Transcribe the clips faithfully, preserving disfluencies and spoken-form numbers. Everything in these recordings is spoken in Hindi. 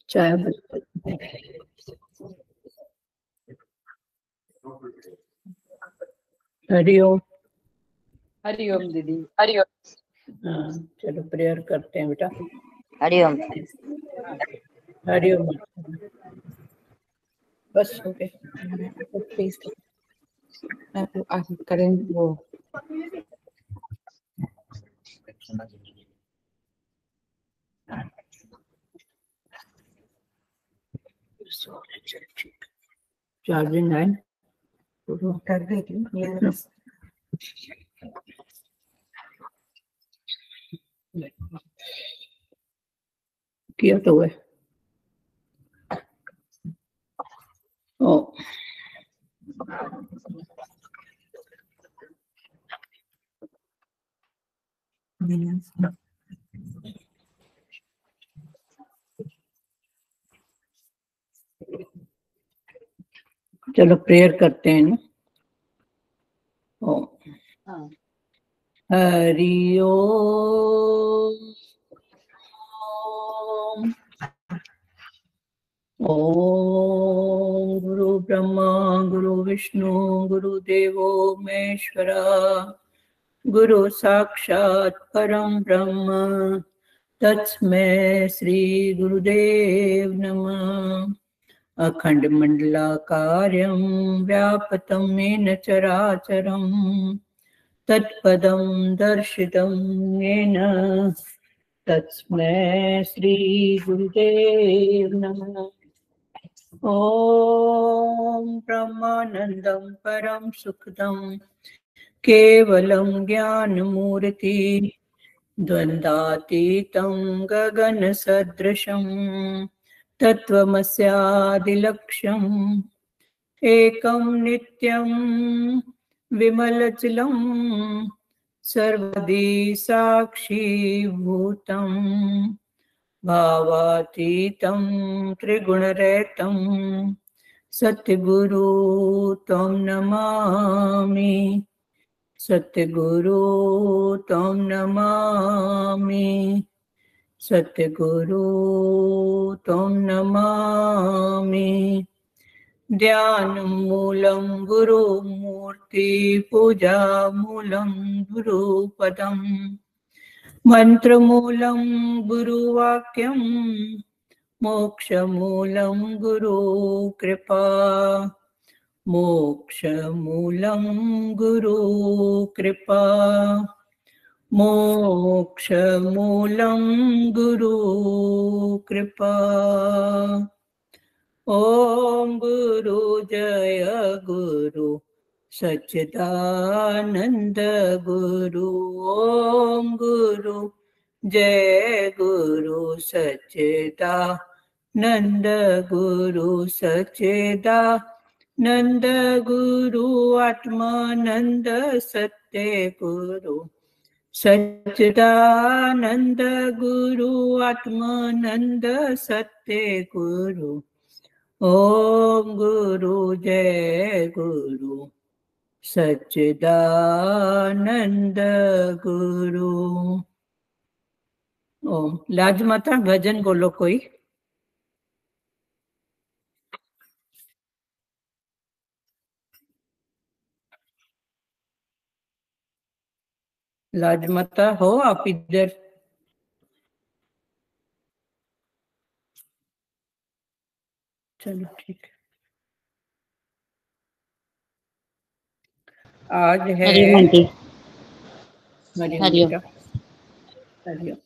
चाय हरिओम। हरिओम दीदी। हरिओम। हाँ चलो प्रेयर करते हैं बेटा। हरिओम। हरिओम। बस हो गए। प्लीज आप करें वो चार्जिंग है कर देती हूँ। किया तो है। ओ चलो प्रेयर करते हैं ना। ओ हरि ओम। ओम गुरु ब्रह्मा गुरु विष्णु गुरुदेवो महेश्वरा गुरु साक्षात् परम ब्रह्म तस्मै श्री गुरुदेव नमः। अखंड मंडलाकारं व्याप्तं येन चराचरं तत्पदं दर्शितं येन तस्मै श्री गुरुदेव नमः। ओम ब्रह्मानंदं परम सुखदं केवलं ज्ञानमूर्ति द्वंद्वातीतं गगनसदृशं तत्त्वमस्यादिलक्ष्यम् एकं नित्यं विमलचलं सर्वदी साक्षीभूतं भावातीतं त्रिगुणरहितं सद्गुरु तं नमामि सद्गुरु तं नमामि सद्गुरु तं नमामि। ध्यानमूलं गुरुमूर्ति पूजा मूलं गुरुपदम् मंत्रमूलं गुरुवाक्यं मोक्षमूलं गुरुकृपा मोक्षमूलं गुरुकृपा मोक्षमूलं गुरुकृपा। ओम गुरु जय गुरु सच्चिदानंद गुरु ओम गुरु जय गुरु सच्चिदानंद गुरु सच्चिदानंद गुरु आत्मानंद सत्य गुरु सच्चिदानंद गुरु आत्मानंद सत्य गुरु ओम गुरु जय गुरु सच्चिदानंद गुरु। ओम लाज माता भजन बोलो कोई। लाज माता हो आप इधर? चलो ठीक है। आज है हरिओम आंटी। हरिओम। हरिओम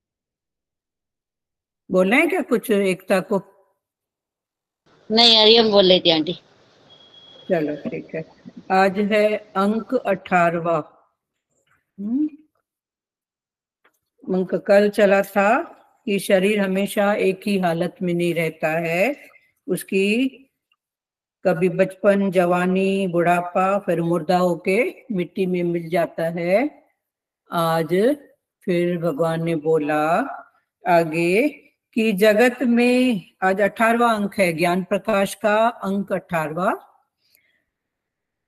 बोलना है क्या कुछ एकता को? नहीं हरिओम बोल रही थी आंटी। चलो ठीक है। आज है अंक अठारवा। अंक कल चला था कि शरीर हमेशा एक ही हालत में नहीं रहता है, उसकी कभी बचपन जवानी बुढ़ापा फिर मुर्दा होके मिट्टी में मिल जाता है। आज फिर भगवान ने बोला आगे कि जगत में आज अठारवा अंक है ज्ञान प्रकाश का अंक अठारवा।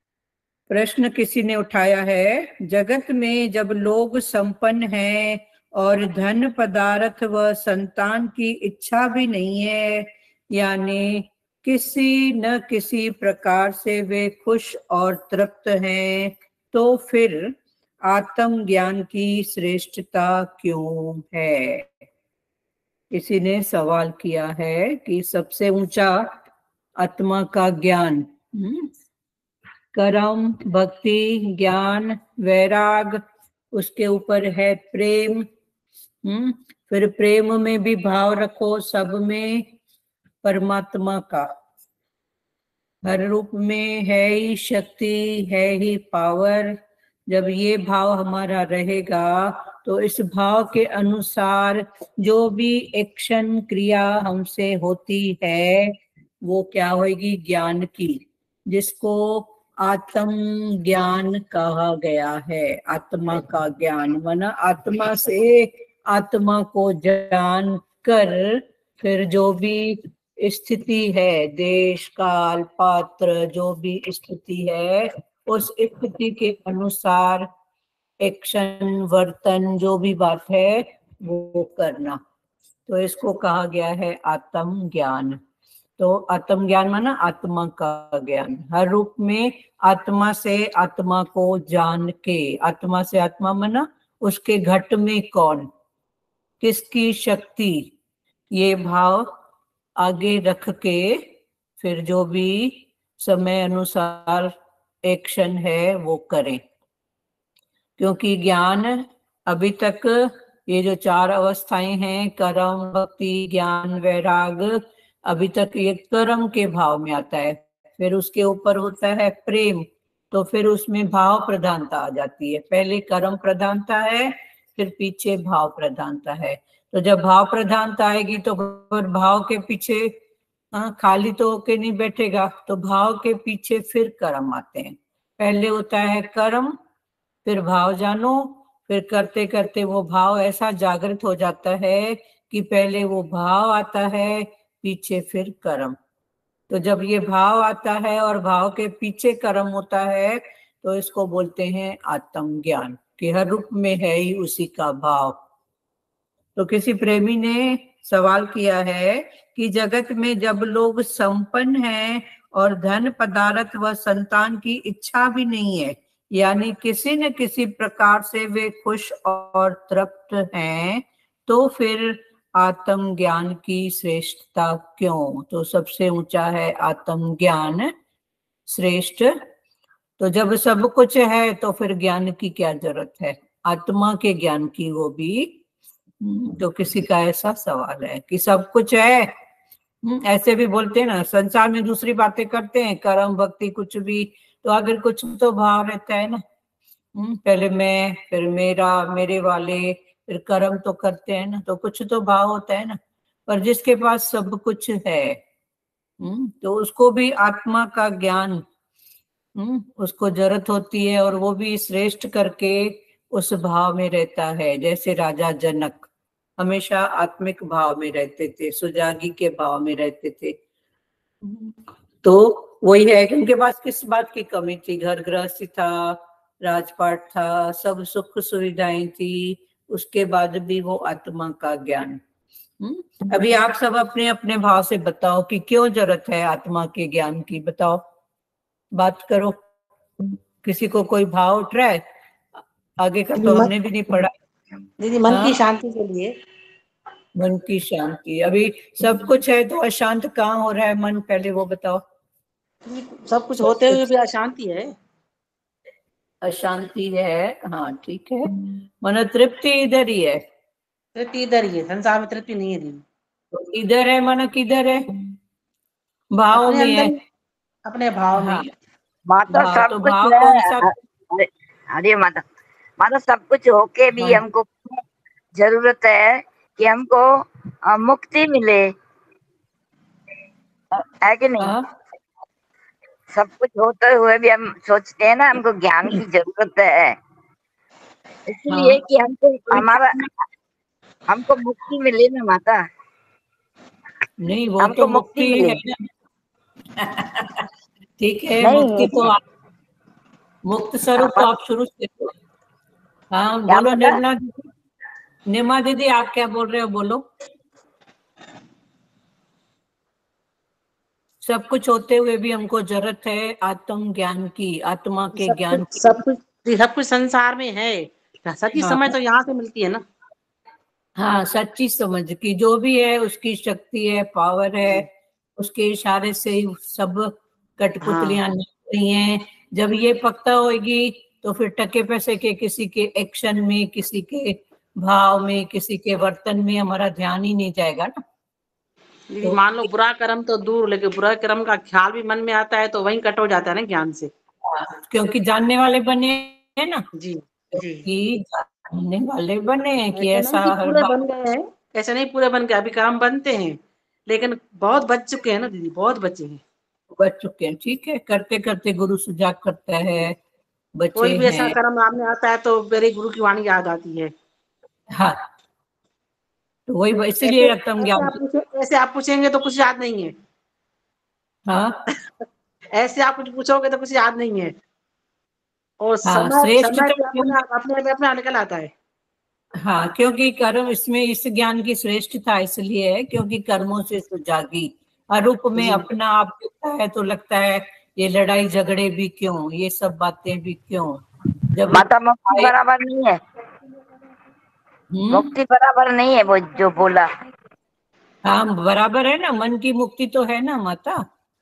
प्रश्न किसी ने उठाया है, जगत में जब लोग संपन्न हैं और धन पदार्थ व संतान की इच्छा भी नहीं है, यानी किसी न किसी प्रकार से वे खुश और तृप्त हैं, तो फिर आत्मज्ञान की श्रेष्ठता क्यों है? किसी ने सवाल किया है कि सबसे ऊंचा आत्मा का ज्ञान, हम्म, कर्म, भक्ति, ज्ञान, वैराग, उसके ऊपर है प्रेम, हम्म, फिर प्रेम में भी भाव रखो सब में परमात्मा का, हर रूप में है ही शक्ति, है ही पावर। जब ये भाव हमारा रहेगा तो इस भाव के अनुसार जो भी एक्शन क्रिया हमसे होती है वो क्या होगी? ज्ञान की, जिसको आत्म ज्ञान कहा गया है। आत्मा का ज्ञान माना आत्मा से आत्मा को जान कर फिर जो भी स्थिति है, देश काल पात्र जो भी स्थिति है, उस स्थिति के अनुसार एक्शन वर्तन जो भी बात है वो करना, तो इसको कहा गया है आत्म ज्ञान। तो आत्म ज्ञान माना आत्मा का ज्ञान, हर रूप में आत्मा से आत्मा को जान के, आत्मा से आत्मा माना उसके घट में कौन, किसकी शक्ति, ये भाव आगे रख के फिर जो भी समय अनुसार एक्शन है वो करें। क्योंकि ज्ञान अभी तक ये जो चार अवस्थाएं हैं, कर्म, भक्ति, ज्ञान, वैराग, अभी तक ये कर्म के भाव में आता है, फिर उसके ऊपर होता है प्रेम, तो फिर उसमें भाव प्रधानता आ जाती है। पहले कर्म प्रधानता है, फिर पीछे भाव प्रधानता है। तो जब भाव प्रधानता आएगी तो फिर भाव के पीछे हाँ, खाली तो होके नहीं बैठेगा, तो भाव के पीछे फिर कर्म आते हैं। पहले होता है कर्म, फिर भाव जानो, फिर करते करते वो भाव ऐसा जागृत हो जाता है कि पहले वो भाव आता है, पीछे फिर कर्म। तो जब ये भाव आता है और भाव के पीछे कर्म होता है तो इसको बोलते हैं आत्म ज्ञान, कि हर रूप में है ही उसी का भाव। तो किसी प्रेमी ने सवाल किया है कि जगत में जब लोग संपन्न हैं और धन पदार्थ व संतान की इच्छा भी नहीं है, यानी किसी न किसी प्रकार से वे खुश और तृप्त हैं, तो फिर आत्म ज्ञान की श्रेष्ठता क्यों? तो सबसे ऊंचा है आत्म ज्ञान श्रेष्ठ। तो जब सब कुछ है तो फिर ज्ञान की क्या जरूरत है? आत्मा के ज्ञान की, वो भी। तो किसी का ऐसा सवाल है कि सब कुछ है, ऐसे भी बोलते हैं ना, संसार में दूसरी बातें करते हैं, कर्म भक्ति कुछ भी, तो अगर कुछ तो भाव रहता है ना, पहले मैं, फिर मेरा, मेरे वाले, फिर कर्म तो करते हैं ना, तो कुछ तो भाव होता है ना। पर जिसके पास सब कुछ है तो उसको भी आत्मा का ज्ञान उसको जरूरत होती है, और वो भी श्रेष्ठ करके उस भाव में रहता है। जैसे राजा जनक हमेशा आत्मिक भाव में रहते थे, सुजागी के भाव में रहते थे। तो वही है कि उनके पास किस बात की कमी थी? घर गृहस्थी था, राजपाट था, सब सुख सुविधाएं थी, उसके बाद भी वो आत्मा का ज्ञान। अभी आप सब अपने अपने भाव से बताओ कि क्यों जरूरत है आत्मा के ज्ञान की, बताओ, बात करो। किसी को कोई भाव उठ रहा है? आगे का तो हमने भी नहीं पढ़ा दीदी, मन हाँ? की शांति के लिए। मन की शांति, अभी सब कुछ है तो अशांत कहाँ हो रहा है मन? पहले वो बताओ। सब कुछ होते हुए भी अशांति है। अशांति है, हाँ ठीक है। मन तृप्ति इधर ही है, तृप्ति इधर ही है, संसार में तृप्ति नहीं है दीदी। तो इधर है, मन किधर है? भाव में है, अपने भाव में। माता भाव, सब तो कुछ भाव है। कौन सा? अरे अरे माता, माता सब कुछ होके भी हमको जरूरत है कि हमको मुक्ति मिले, है कि नहीं? हाँ? सब कुछ होते हुए भी हम सोचते हैं ना हमको ज्ञान की जरूरत है, इसलिए हाँ। कि हमको हमारा हमको मुक्ति मिले ना माता। नहीं, वो तो मुक्ति, मुक्ति है ना। ठीक है, मुक्ति तो आप, मुक्त स्वरूप तो आप शुरू से, हाँ बोलो निर्मला जी। निमा दीदी आप क्या बोल रहे हो, बोलो। सब कुछ होते हुए भी हमको जरूरत है आत्म ज्ञान की, आत्मा के सब ज्ञान कुछ की। सब कुछ सब कुछ संसार में है, सच्ची हाँ समझ तो यहाँ से मिलती है ना। हाँ, सच्ची समझ की जो भी है उसकी शक्ति है, पावर है, उसके इशारे से ही सब कठपुतलियां हाँ निकल रही हैं। जब ये पक्का होगी तो फिर टके पैसे के किसी के एक्शन में, किसी के भाव में, किसी के वर्तन में हमारा ध्यान ही नहीं जाएगा ना। दीदी, तो मान लो बुरा कर्म तो दूर, लेकिन बुरा कर्म का ख्याल भी मन में आता है तो वहीं कट हो जाता है ना ज्ञान से। क्योंकि जानने वाले बने हैं ना, जी जी। कि जानने वाले बने हैं कि ऐसा ऐसा नहीं कि हर पूरे बात बन गए हैं, ऐसा नहीं पूरे बन गए, अभी कर्म बनते हैं, लेकिन बहुत बच चुके हैं ना दीदी, बहुत बचे हैं। बच चुके हैं। ठीक है, करते करते गुरु सुजाग करता है, कोई बचे भी ऐसा हैं। कर्म सामने आता है तो मेरे गुरु की वाणी याद आती है। हाँ, तो वही ऐसे इसीलिए आत्म ऐसे ज्ञान। आप पूछे ऐसे आप पूछेंगे तो कुछ याद नहीं है। हाँ ऐसे आप कुछ पूछोगे तो कुछ याद नहीं है। और हाँ, समय समय श्रेष्ठता भी क्यों? अपने आप अपने अपने आप निकल आता है। हाँ, क्योंकि कर्म इसमें इस ज्ञान की श्रेष्ठता इसलिए है क्योंकि कर्मों से सुजागी। अरूप में जी अपना आप दिखता है तो लगता है ये लड़ाई झगड़े भी क्यों, ये सब बातें भी क्यों। जब माता मुक्ति आए। बराबर नहीं है, हम्म। मुक्ति बराबर नहीं है वो जो बोला। हाँ, बराबर है ना, मन की मुक्ति तो है ना माता,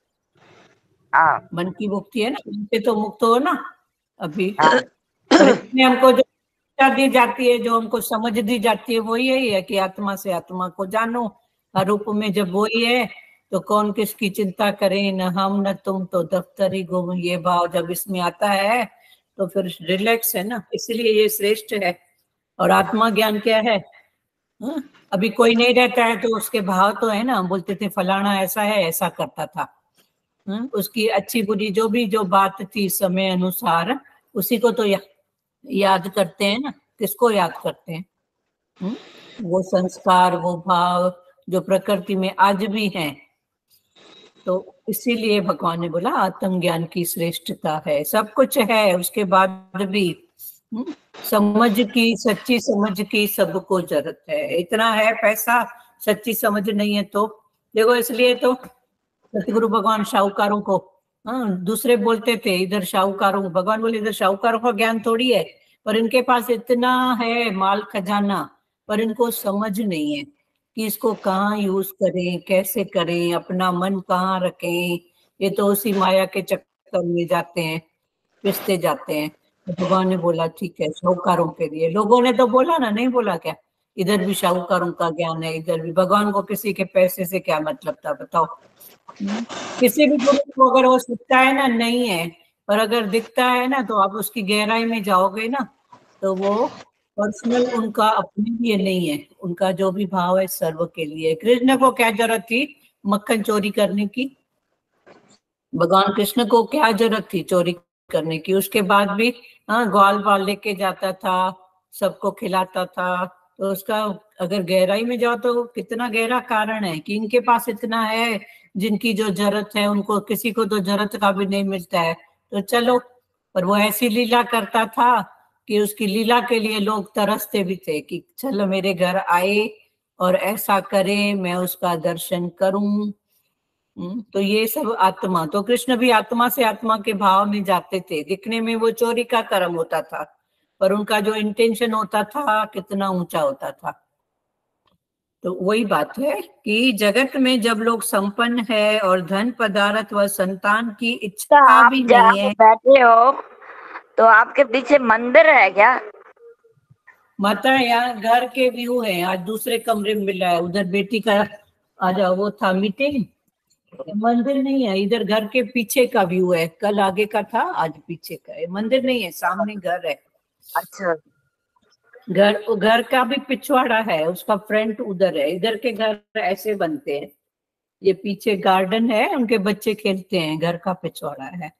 हाँ मन की मुक्ति है ना, मन से तो मुक्त हो ना अभी। हाँ और इसमें हमको जो शिक्षा दी जाती है, जो हमको समझ दी जाती है, वो यही है कि आत्मा से आत्मा को जानो। रूप में जब वही है तो कौन किसकी चिंता करे, न हम न तुम तो दफ्तर ही गुम। ये भाव जब इसमें आता है तो फिर रिलैक्स है ना, इसलिए ये श्रेष्ठ है। और आत्मा ज्ञान क्या है? हाँ? अभी कोई नहीं रहता है तो उसके भाव तो है ना, हम बोलते थे फलाना ऐसा है, ऐसा करता था। हाँ? उसकी अच्छी बुरी जो भी जो बात थी समय अनुसार, उसी को तो या, याद करते हैं ना। किसको याद करते हैं? हुँ? वो संस्कार, वो भाव जो प्रकृति में आज भी हैं। तो इसीलिए भगवान ने बोला आत्म ज्ञान की श्रेष्ठता है। सब कुछ है उसके बाद भी हुँ? समझ की, सच्ची समझ की सबको जरूरत है। इतना है पैसा, सच्ची समझ नहीं है तो देखो, इसलिए तो सतगुरु भगवान शाहूकारों को, हाँ, दूसरे बोलते थे इधर शाहूकारों को, भगवान बोले इधर शाहूकारों का ज्ञान थोड़ी है, पर इनके पास इतना है माल खजाना, पर इनको समझ नहीं है कि इसको कहाँ यूज करें, कैसे करें, अपना मन कहाँ रखें। ये तो उसी माया के चक्कर में जाते हैं, पिसते जाते हैं। तो भगवान ने बोला ठीक है, शाहूकारों के लिए। लोगों ने तो बोला ना, नहीं बोला क्या? इधर भी शाहूकारों का ज्ञान है, इधर भी। भगवान को किसी के पैसे से क्या मतलब था, बताओ? हम्म। किसी भी गुरु को अगर वो दिखता है ना, नहीं है, पर अगर दिखता है ना तो आप उसकी गहराई में जाओगे ना, तो वो पर्सनल उनका अपने लिए नहीं है, उनका जो भी भाव है सर्व के लिए। कृष्ण को क्या जरूरत थी मक्खन चोरी करने की? भगवान कृष्ण को क्या जरूरत थी चोरी करने की? उसके बाद भी हाँ, ग्वाल बाल लेके जाता था, सबको खिलाता था। तो उसका अगर गहराई में जाओ तो कितना गहरा कारण है कि इनके पास इतना है, जिनकी जो जरूरत है उनको किसी को तो जरूरत का भी नहीं मिलता है। तो चलो, पर वो ऐसी लीला करता था कि उसकी लीला के लिए लोग तरसते भी थे कि चलो मेरे घर आए और ऐसा करे, मैं उसका दर्शन करूं। हम्म, तो ये सब आत्मा, तो कृष्ण भी आत्मा से आत्मा के भाव में जाते थे। दिखने में वो चोरी का कर्म होता था, पर उनका जो इंटेंशन होता था कितना ऊंचा होता था। तो वही बात है कि जगत में जब लोग संपन्न है और धन पदार्थ व संतान की तो इच्छा आप भी जहाँ नहीं पे है। बैठे हो तो आपके पीछे मंदिर है क्या? माता यहाँ घर के व्यू है, आज दूसरे कमरे में मिला है, उधर बेटी का आज वो था मीटिंग। मंदिर नहीं है, इधर घर के पीछे का व्यू है, कल आगे का था आज पीछे का है। मंदिर नहीं है, सामने घर है। अच्छा घर घर का भी पिछवाड़ा है, उसका फ्रंट उधर है। इधर के घर ऐसे बनते हैं, ये पीछे गार्डन है, उनके बच्चे खेलते हैं, घर का पिछवाड़ा है।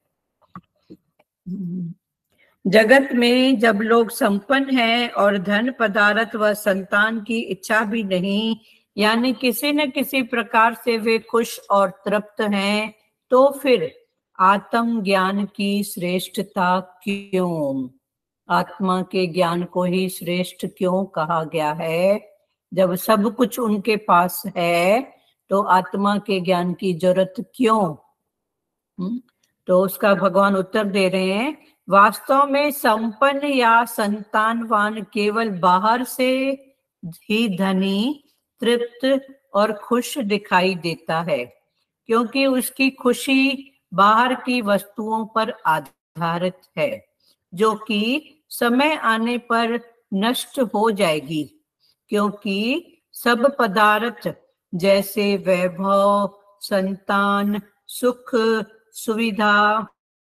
जगत में जब लोग संपन्न हैं और धन पदार्थ व संतान की इच्छा भी नहीं, यानी किसी न किसी प्रकार से वे खुश और तृप्त हैं, तो फिर आत्म ज्ञान की श्रेष्ठता क्यों? आत्मा के ज्ञान को ही श्रेष्ठ क्यों कहा गया है? जब सब कुछ उनके पास है तो आत्मा के ज्ञान की जरूरत क्यों? हुँ? तो उसका भगवान उत्तर दे रहे हैं, वास्तव में संपन्न या संतानवान केवल बाहर से ही धनी, तृप्त और खुश दिखाई देता है, क्योंकि उसकी खुशी बाहर की वस्तुओं पर आधारित है, जो कि समय आने पर नष्ट हो जाएगी, क्योंकि सब पदार्थ जैसे वैभव, संतान, सुख, सुविधा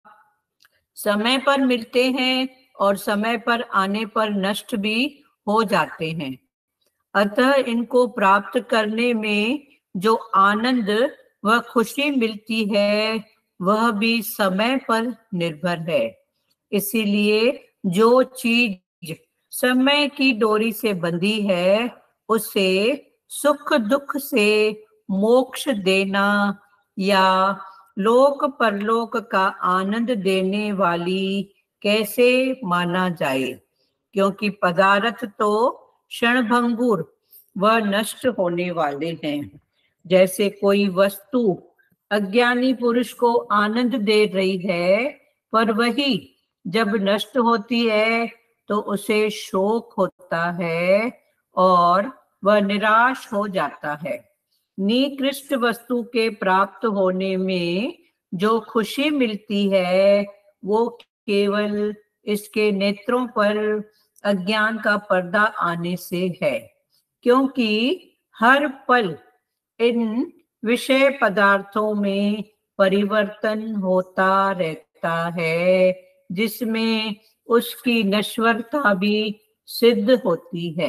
समय पर मिलते हैं और समय पर आने पर नष्ट भी हो जाते हैं। अतः इनको प्राप्त करने में जो आनंद व खुशी मिलती है वह भी समय पर निर्भर है। इसीलिए जो चीज समय की डोरी से बंधी है उसे सुख दुख से मोक्ष देना या लोक परलोक का आनंद देने वाली कैसे माना जाए, क्योंकि पदार्थ तो क्षणभंगुर व नष्ट होने वाले हैं। जैसे कोई वस्तु अज्ञानी पुरुष को आनंद दे रही है, पर वही जब नष्ट होती है तो उसे शोक होता है और वह निराश हो जाता है। निकृष्ट वस्तु के प्राप्त होने में जो खुशी मिलती है वो केवल इसके नेत्रों पर अज्ञान का पर्दा आने से है, क्योंकि हर पल इन विषय पदार्थों में परिवर्तन होता रहता है, जिसमें उसकी नश्वरता भी सिद्ध होती है।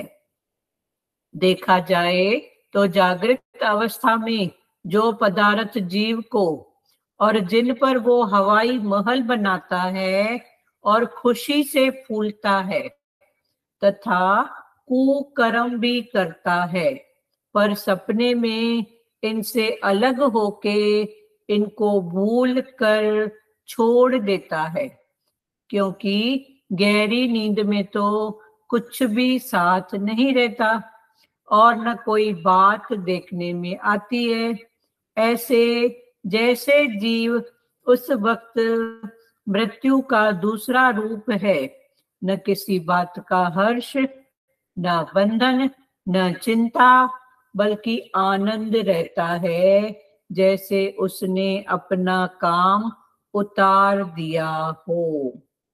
देखा जाए तो जागृत अवस्था में जो पदार्थ जीव को और जिन पर वो हवाई महल बनाता है और खुशी से फूलता है तथा कुकर्म भी करता है, पर सपने में इनसे अलग होके इनको भूल कर छोड़ देता है, क्योंकि गहरी नींद में तो कुछ भी साथ नहीं रहता और न कोई बात देखने में आती है। ऐसे जैसे जीव उस वक्त मृत्यु का दूसरा रूप है, न किसी बात का हर्ष, न बंधन, न चिंता, बल्कि आनंद रहता है, जैसे उसने अपना काम उतार दिया हो।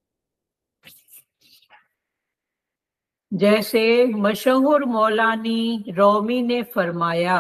जैसे मशहूर मौलानी रोमी ने फरमाया,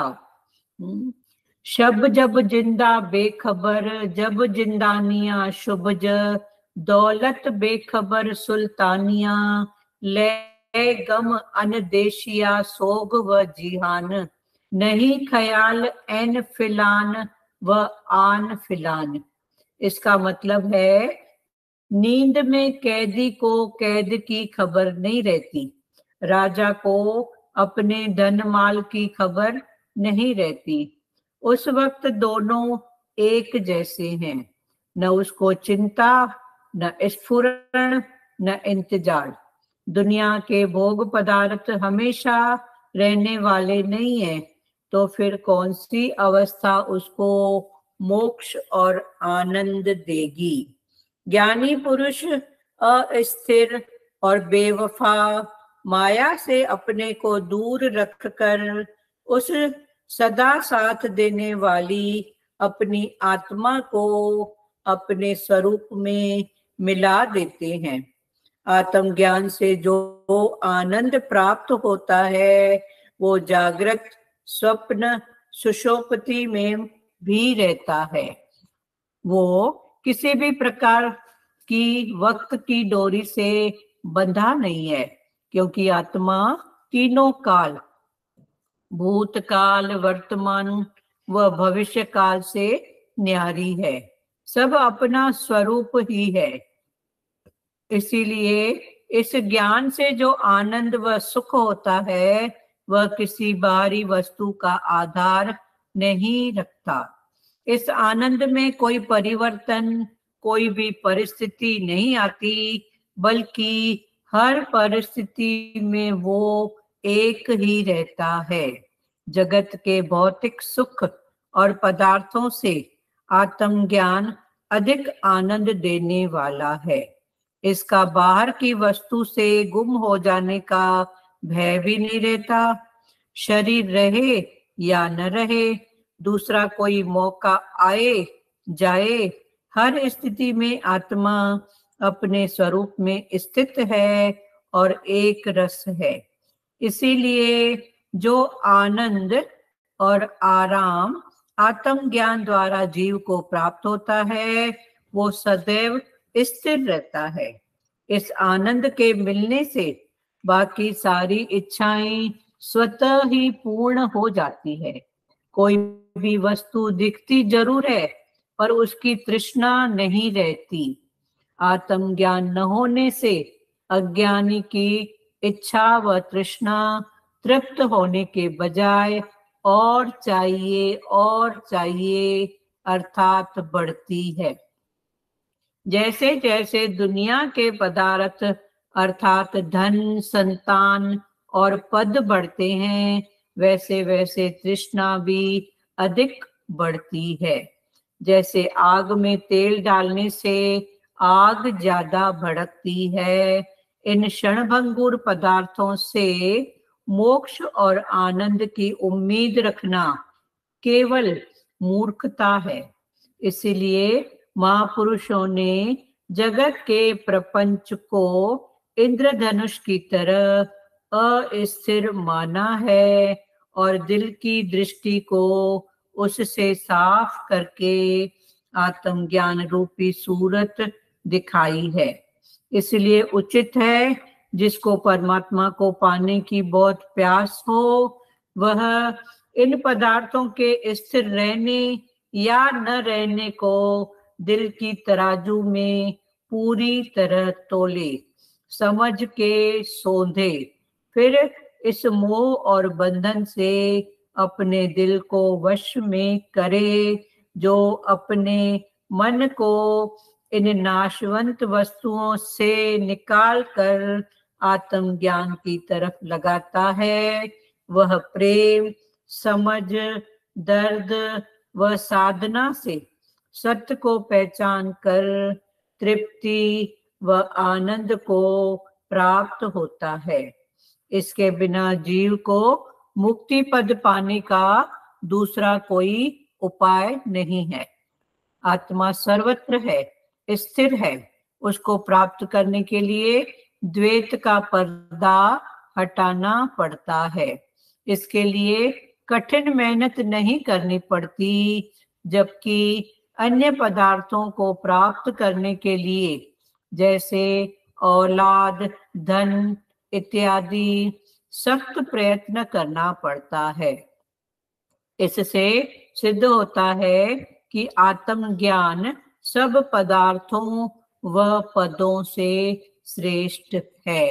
शब जब जिंदा बेखबर, जब जिंदानिया शुभज, दौलत बेखबर सुल्तानिया, ले गम अनदेशिया सोग व जिहान, नहीं ख्याल एन फिलान व आन फिलान। इसका मतलब है, नींद में कैदी को कैद की खबर नहीं रहती, राजा को अपने धन माल की खबर नहीं रहती। उस वक्त दोनों एक जैसे हैं, न उसको चिंता, न स्फुरण, न इंतजार। दुनिया के भोग पदार्थ हमेशा रहने वाले नहीं है, तो फिर कौन सी अवस्था उसको मोक्ष और आनंद देगी। ज्ञानी पुरुष अस्थिर और बेवफा माया से अपने को दूर रखकर उस सदा साथ देने वाली अपनी आत्मा को अपने स्वरूप में मिला देते हैं। आत्म ज्ञान से जो आनंद प्राप्त होता है वो जागृत, स्वप्न, सुषुप्ति में भी रहता है। वो किसी भी प्रकार की वक्त की डोरी से बंधा नहीं है, क्योंकि आत्मा तीनों काल, भूतकाल, वर्तमान व भविष्य काल से न्यारी है, सब अपना स्वरूप ही है। इसीलिए इस ज्ञान से जो आनंद व सुख होता है वह किसी बाहरी वस्तु का आधार नहीं रखता। इस आनंद में कोई परिवर्तन, कोई भी परिस्थिति नहीं आती, बल्कि हर परिस्थिति में वो एक ही रहता है। जगत के भौतिक सुख और पदार्थों से आत्मज्ञान अधिक आनंद देने वाला है। इसका बाहर की वस्तु से गुम हो जाने का भय भी नहीं रहता। शरीर रहे या न रहे, दूसरा कोई मौका आए जाए, हर स्थिति में आत्मा अपने स्वरूप में स्थित है और एक रस है। इसीलिए जो आनंद और आराम आत्मज्ञान द्वारा जीव को प्राप्त होता है, वो सदैव स्थिर रहता है। इस आनंद के मिलने से बाकी सारी इच्छाएं स्वतः ही पूर्ण हो जाती है। कोई भी वस्तु दिखती जरूर है, पर उसकी तृष्णा नहीं रहती। आत्मज्ञान न होने से अज्ञानी की इच्छा व तृष्णा तृप्त होने के बजाय और चाहिए और चाहिए अर्थात बढ़ती है। जैसे जैसे दुनिया के पदार्थ अर्थात धन, संतान और पद बढ़ते हैं, वैसे वैसे तृष्णा भी अधिक बढ़ती है। जैसे आग में तेल डालने से आग ज्यादा भड़कती है, इन क्षणभंगुर पदार्थों से मोक्ष और आनंद की उम्मीद रखना केवल मूर्खता है। इसलिए महापुरुषों ने जगत के प्रपंच को इंद्रधनुष की तरह अस्थिर माना है और दिल की दृष्टि को उससे साफ करके आत्मज्ञान रूपी सूरत दिखाई है। इसलिए उचित है, जिसको परमात्मा को पाने की बहुत प्यास हो, वह इन पदार्थों के स्थिर रहने या न रहने को दिल की तराजू में पूरी तरह तोले, समझ के सोंधे, फिर इस मोह और बंधन से अपने दिल को वश में करे, जो अपने मन को इन नाशवंत वस्तुओं से निकाल कर आत्मज्ञान की तरफ लगाता है। वह प्रेम, समझ, दर्द व साधना से सत्य को पहचान कर तृप्ति व आनंद को प्राप्त होता है। इसके बिना जीव को मुक्ति पद पाने का दूसरा कोई उपाय नहीं है। आत्मा सर्वत्र है, स्थिर है। उसको प्राप्त करने के लिए द्वैत का पर्दा हटाना पड़ता है। इसके लिए कठिन मेहनत नहीं करनी पड़ती, जबकि अन्य पदार्थों को प्राप्त करने के लिए जैसे औलाद, धन इत्यादि सख्त प्रयत्न करना पड़ता है। इससे सिद्ध होता है कि आत्मज्ञान सब पदार्थों व पदों से श्रेष्ठ है।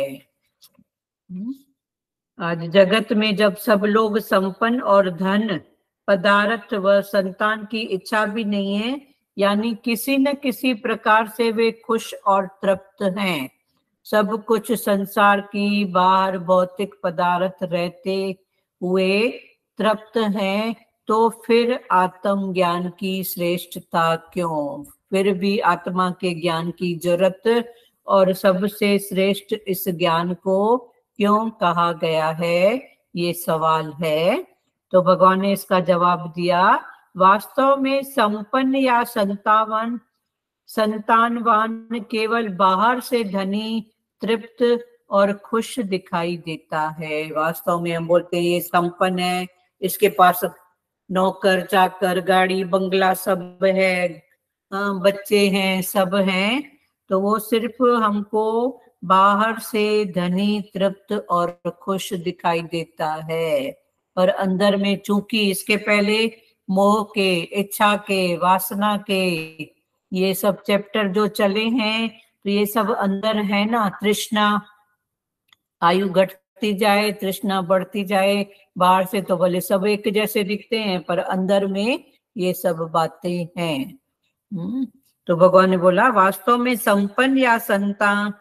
आज जगत में जब सब लोग संपन्न और धन, पदार्थ व संतान की इच्छा भी नहीं है, यानी किसी न किसी प्रकार से वे खुश और तृप्त हैं, सब कुछ संसार की बाहर भौतिक पदार्थ रहते हुए तृप्त हैं, तो फिर आत्म ज्ञान की श्रेष्ठता क्यों? फिर भी आत्मा के ज्ञान की जरूरत और सबसे श्रेष्ठ इस ज्ञान को क्यों कहा गया है, ये सवाल है। तो भगवान ने इसका जवाब दिया, वास्तव में संपन्न या संतावन संतानवान केवल बाहर से धनी, तृप्त और खुश दिखाई देता है। वास्तव में हम बोलते हैं ये संपन्न है, इसके पास नौकर चाकर गाड़ी बंगला सब है, बच्चे हैं, सब हैं, तो वो सिर्फ हमको बाहर से धनी, तृप्त और खुश दिखाई देता है, पर अंदर में चूंकि इसके पहले मोह के, इच्छा के, वासना के ये सब चैप्टर जो चले हैं, तो ये सब अंदर है ना। तृष्णा, आयु घटती जाए, तृष्णा बढ़ती जाए, बाहर से तो भले सब एक जैसे दिखते हैं, पर अंदर में ये सब बातें हैं। तो भगवान ने बोला, वास्तव में संपन्न या संतान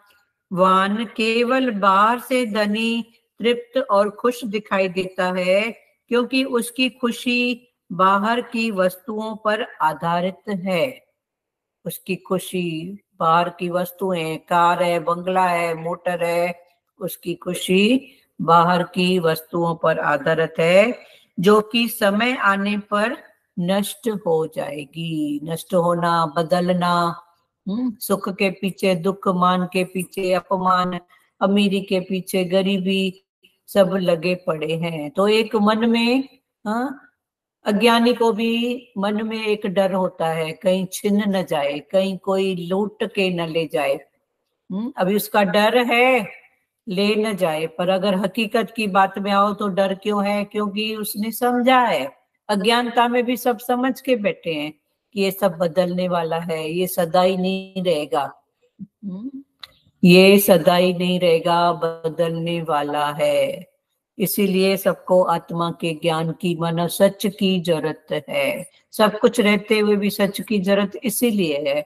वान केवल बाहर से धनी, तृप्त और खुश दिखाई देता है, क्योंकि उसकी खुशी बाहर की वस्तुओं पर आधारित है। उसकी खुशी बाहर की वस्तुएं, कार है, बंगला है, मोटर है, उसकी खुशी बाहर की वस्तुओं पर आधारित है, जो कि समय आने पर नष्ट हो जाएगी। नष्ट होना, बदलना, हम्म सुख के पीछे दुख, मान के पीछे अपमान, अमीरी के पीछे गरीबी, सब लगे पड़े हैं। तो एक मन में, हाँ, अज्ञानी को भी मन में एक डर होता है, कहीं छिन न जाए, कहीं कोई लूट के न ले जाए। हम्म अभी उसका डर है, ले न जाए। पर अगर हकीकत की बात में आओ तो डर क्यों है? क्योंकि उसने समझा है। अज्ञानता में भी सब समझ के बैठे हैं कि ये सब बदलने वाला है, ये सदा ही नहीं रहेगा। हम्म, ये सदा ही नहीं रहेगा, बदलने वाला है। इसीलिए सबको आत्मा के ज्ञान की, मानो सच की जरूरत है। सब कुछ रहते हुए भी सच की जरूरत इसीलिए है,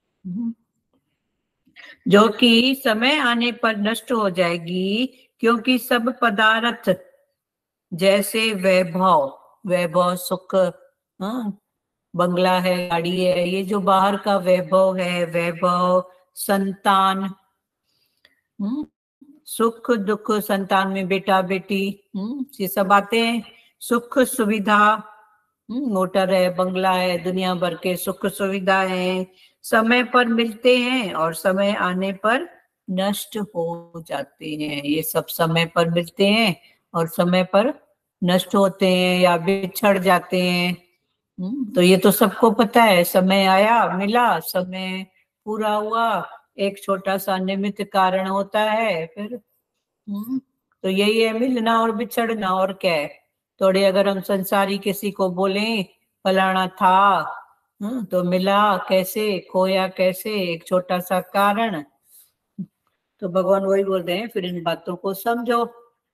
जो कि समय आने पर नष्ट हो जाएगी। क्योंकि सब पदार्थ जैसे वैभव, वैभव सुख, हाँ, बंगला है, गाड़ी है, ये जो बाहर का वैभव है, वैभव, संतान, हम्म सुख दुख, संतान में बेटा बेटी, हम्म ये सब बातें हैं। सुख सुविधा, हम्म मोटर है, बंगला है, दुनिया भर के सुख सुविधा है, समय पर मिलते हैं और समय आने पर नष्ट हो जाते हैं। ये सब समय पर मिलते हैं और समय पर नष्ट होते हैं या बिछड़ जाते हैं। हम्म तो ये तो सबको पता है। समय आया, मिला, समय पूरा हुआ, एक छोटा सा निमित्त कारण होता है, फिर हम्म तो यही है, मिलना और बिछड़ना, और क्या है। थोड़े अगर हम संसारी किसी को बोलें फलाना था, हम्म तो मिला कैसे, खोया कैसे, एक छोटा सा कारण। तो भगवान वही बोल रहे हैं, फिर इन बातों को समझो।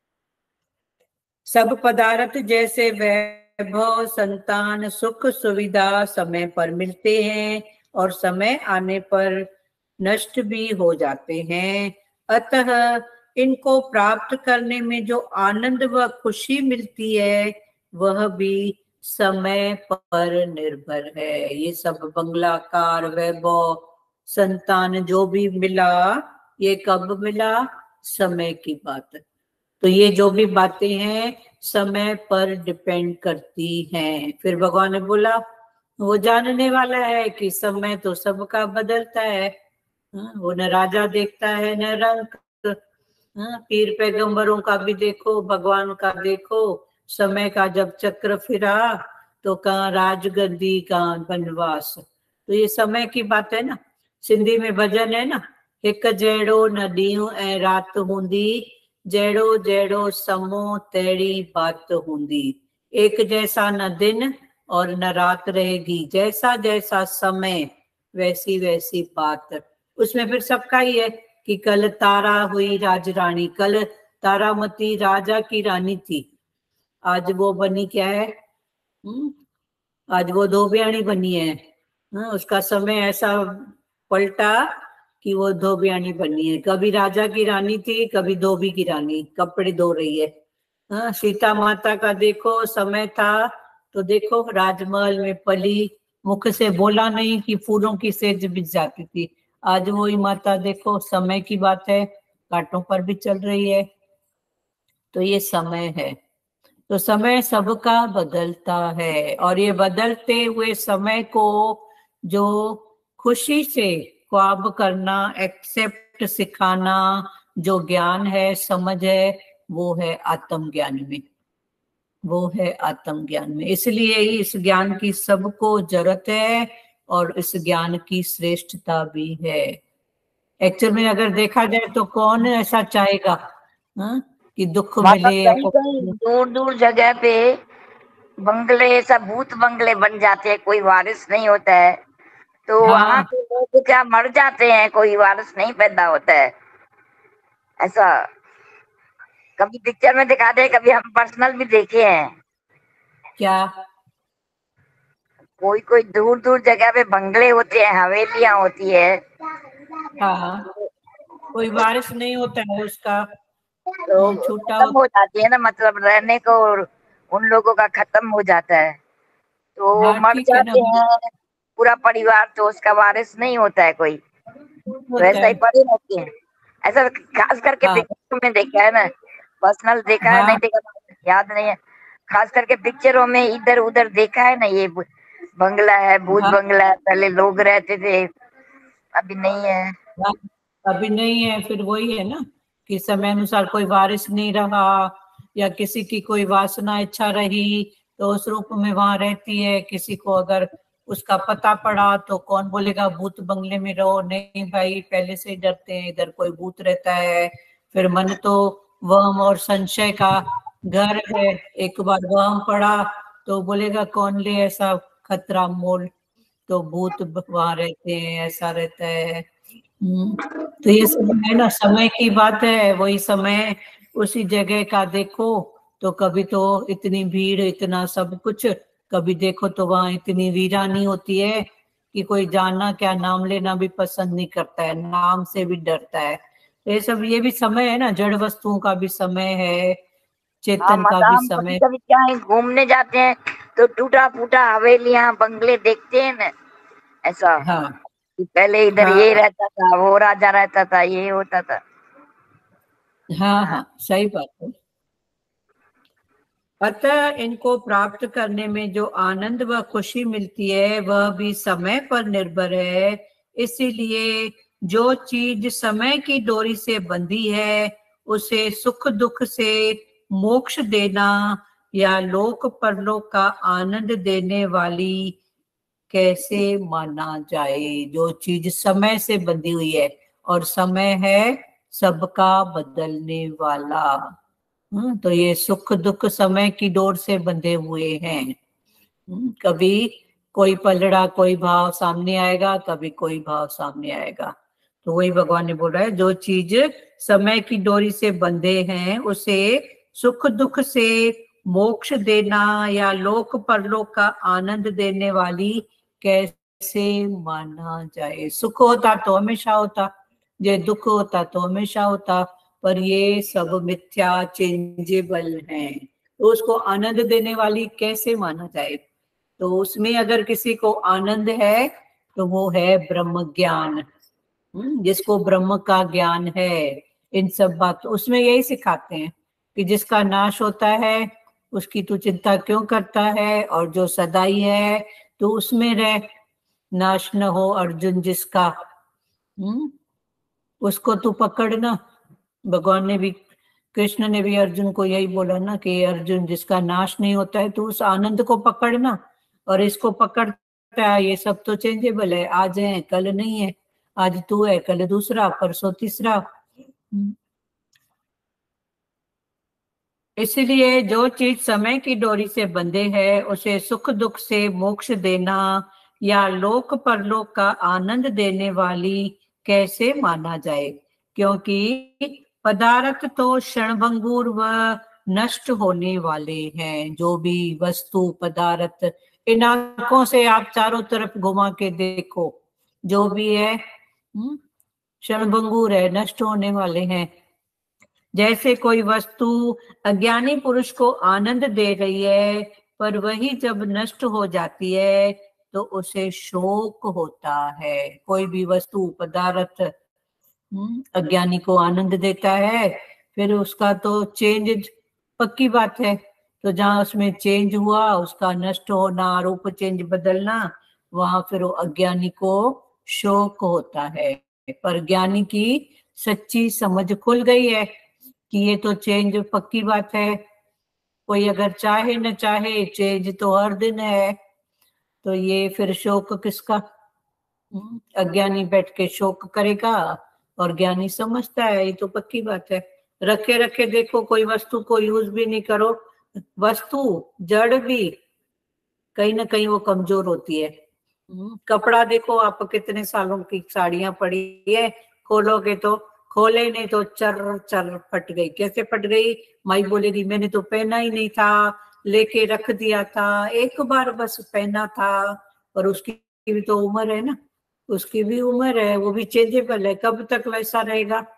सब पदार्थ जैसे वैभव, संतान, सुख सुविधा समय पर मिलते हैं और समय आने पर नष्ट भी हो जाते हैं। अतः इनको प्राप्त करने में जो आनंद व खुशी मिलती है वह भी समय पर निर्भर है। ये सब बंगला, कार, वैभव, संतान जो भी मिला, ये कब मिला? समय की बात। तो ये जो भी बातें हैं समय पर डिपेंड करती हैं। फिर भगवान ने बोला, वो जानने वाला है कि समय तो सबका बदलता है। हाँ, वो न राजा देखता है न रंग। हाँ, पीर पैगंबरों का भी देखो, भगवान का देखो, समय का जब चक्र फिरा तो कहाँ राजगद्दी, कहाँ वनवास। तो ये समय की बात है ना। सिंधी में भजन है ना, एक जहिड़ो न ॾींहुं ऐं राति हूंदी, जहिड़ो जहिड़ो समो तहिड़ी बात हूंदी। एक जैसा न दिन और न रात रहेगी, जैसा जैसा समय वैसी वैसी बात। उसमें फिर सबका ही है कि कल तारा हुई राजरानी, कल तारामती राजा की रानी थी, आज वो बनी क्या है? हम्म आज वो धोबियाणी बनी है। हाँ, उसका समय ऐसा पलटा कि वो धोबियाणी बनी है। कभी राजा की रानी थी, कभी धोबी की रानी, कपड़े धो रही है। हाँ, सीता माता का देखो समय था तो देखो राजमहल में पली, मुख से बोला नहीं कि फूलों की सेज बिछ जाती थी। आज वो ही माता देखो, समय की बात है, कांटों पर भी चल रही है। तो ये समय है। तो समय सबका बदलता है और ये बदलते हुए समय को जो खुशी से ख्वाब करना, एक्सेप्ट सिखाना, जो ज्ञान है, समझ है, वो है आत्मज्ञान में, वो है आत्मज्ञान में। इसलिए ही इस ज्ञान की सबको जरूरत है और इस ज्ञान की श्रेष्ठता भी है। एक्चुअल में अगर देखा जाए तो कौन ऐसा चाहेगा, हाँ, कि दुख मतलब मिले, कहीं कहीं दूर दूर जगह पे बंगले, सब भूत बंगले बन जाते हैं, कोई वारिस नहीं होता है, तो हाँ, वहां के लोग क्या मर जाते हैं, कोई वारिस नहीं पैदा होता है। ऐसा कभी पिक्चर में दिखाते, कभी हम पर्सनल भी देखे हैं। क्या? कोई कोई दूर दूर जगह पे बंगले होते हैं, हवेलियां होती है, हाँ, कोई वारिस नहीं होता है उसका, तो छूटा खत्म होता। हो जाती है ना, मतलब रहने को उन लोगों का खत्म हो जाता है, तो वो हाँ मर ठीक है ना, जाते हैं पूरा परिवार, तो उसका वारिस नहीं होता है कोई, तो होता ऐसा ही है। पड़े रहते हैं। ऐसा खास करके हाँ पिक्चरों में देखा है ना, पर्सनल देखा है हाँ नहीं देखा याद नहीं है, खास करके पिक्चरों में इधर उधर देखा है ना, ये बंगला है, भूत हाँ बंगला है, पहले लोग रहते थे, अभी नहीं है। हाँ, अभी नहीं है। फिर वही है ना कि समय अनुसार कोई वारिस नहीं रहा, या किसी की कोई वासना इच्छा रही तो उस रूप में वहां रहती है। किसी को अगर उसका पता पड़ा तो कौन बोलेगा भूत बंगले में रहो, नहीं भाई पहले से ही डरते हैं, इधर कोई भूत रहता है। फिर मन तो वहम और संशय का घर है, एक बार वहम पड़ा तो बोलेगा कौन ले ऐसा खतरा मोल, तो भूत वहां रहते हैं, ऐसा रहता है। हम्म, तो ये सब है ना, समय की बात है। वही समय उसी जगह का देखो तो कभी तो इतनी भीड़, इतना सब कुछ, कभी देखो तो वहां इतनी वीरानी होती है कि कोई जानना क्या, नाम लेना भी पसंद नहीं करता है, नाम से भी डरता है। तो ये सब, ये भी समय है ना, जड़ वस्तुओं का भी समय है, हाँ, चेतन का मतलब भी हम कभी समय। कभी क्या है, घूमने जाते हैं तो टूटा फूटा हवेलियां बंगले देखते हैं ना, ऐसा हाँ कि पहले इधर हाँ ये रहता था, वो राजा रहता था, ये होता था। हाँ हाँ, हाँ सही बात है। अतः इनको प्राप्त करने में जो आनंद व खुशी मिलती है वह भी समय पर निर्भर है। इसीलिए जो चीज समय की डोरी से बंधी है उसे सुख दुख से मोक्ष देना या लोक परलोक का आनंद देने वाली कैसे माना जाए। जो चीज समय से बंधी हुई है, और समय है सबका बदलने वाला। हम्म, तो ये सुख दुख समय की डोर से बंधे हुए हैं। हम्म, कभी कोई पलड़ा कोई भाव सामने आएगा, कभी कोई भाव सामने आएगा। तो वही भगवान ने बोला है, जो चीज समय की डोरी से बंधे हैं उसे सुख दुख से मोक्ष देना या लोक परलोक का आनंद देने वाली कैसे माना जाए। सुख होता तो हमेशा होता, ये दुख होता तो हमेशा होता, पर ये सब मिथ्या चेंजेबल हैं, तो उसको आनंद देने वाली कैसे माना जाए। तो उसमें अगर किसी को आनंद है तो वो है ब्रह्म ज्ञान। हम्म, जिसको ब्रह्म का ज्ञान है, इन सब बात उसमें यही सिखाते हैं कि जिसका नाश होता है उसकी तू चिंता क्यों करता है, और जो सदाई है तो उसमें रह, नाश न हो अर्जुन जिसका। हम्म, उसको तू पकड़ना। भगवान ने भी, कृष्ण ने भी अर्जुन को यही बोला ना कि अर्जुन जिसका नाश नहीं होता है तो उस आनंद को पकड़ना, और इसको पकड़ता है। ये सब तो चेंजेबल है, आज है कल नहीं है, आज तू है कल दूसरा, परसों तीसरा। इसलिए जो चीज समय की डोरी से बंधे है उसे सुख दुख से मोक्ष देना या लोक परलोक का आनंद देने वाली कैसे माना जाए। क्योंकि पदार्थ तो क्षणभंगुर व नष्ट होने वाले हैं। जो भी वस्तु पदार्थ, इन आंखों से आप चारों तरफ घुमा के देखो, जो भी है हम्म, क्षणभंगुर है, नष्ट होने वाले हैं। जैसे कोई वस्तु अज्ञानी पुरुष को आनंद दे रही है, पर वही जब नष्ट हो जाती है तो उसे शोक होता है। कोई भी वस्तु पदार्थ हम्म, अज्ञानी को आनंद देता है, फिर उसका तो चेंज पक्की बात है। तो जहां उसमें चेंज हुआ, उसका नष्ट होना, रूप चेंज बदलना, वहां फिर वो अज्ञानी को शोक होता है। पर ज्ञानी की सच्ची समझ खुल गई है कि ये तो चेंज पक्की बात है, कोई अगर चाहे न चाहे चेंज तो हर दिन है, तो ये फिर शोक किसका। हम्म, अज्ञानी बैठ के शोक करेगा और ज्ञानी समझता है ये तो पक्की बात है। रखे रखे देखो, कोई वस्तु को यूज भी नहीं करो, वस्तु जड़ भी कहीं ना कहीं वो कमजोर होती है। हम्म, कपड़ा देखो आप, कितने सालों की साड़ियां पड़ी है, खोलोगे तो, खोले नहीं तो चर चर फट गई। कैसे फट गई, माई बोलेगी मैंने तो पहना ही नहीं था, लेके रख दिया था, एक बार बस पहना था। और उसकी भी तो उम्र है ना, उसकी भी उम्र है, वो भी चेंजेबल है, कब तक वैसा रहेगा।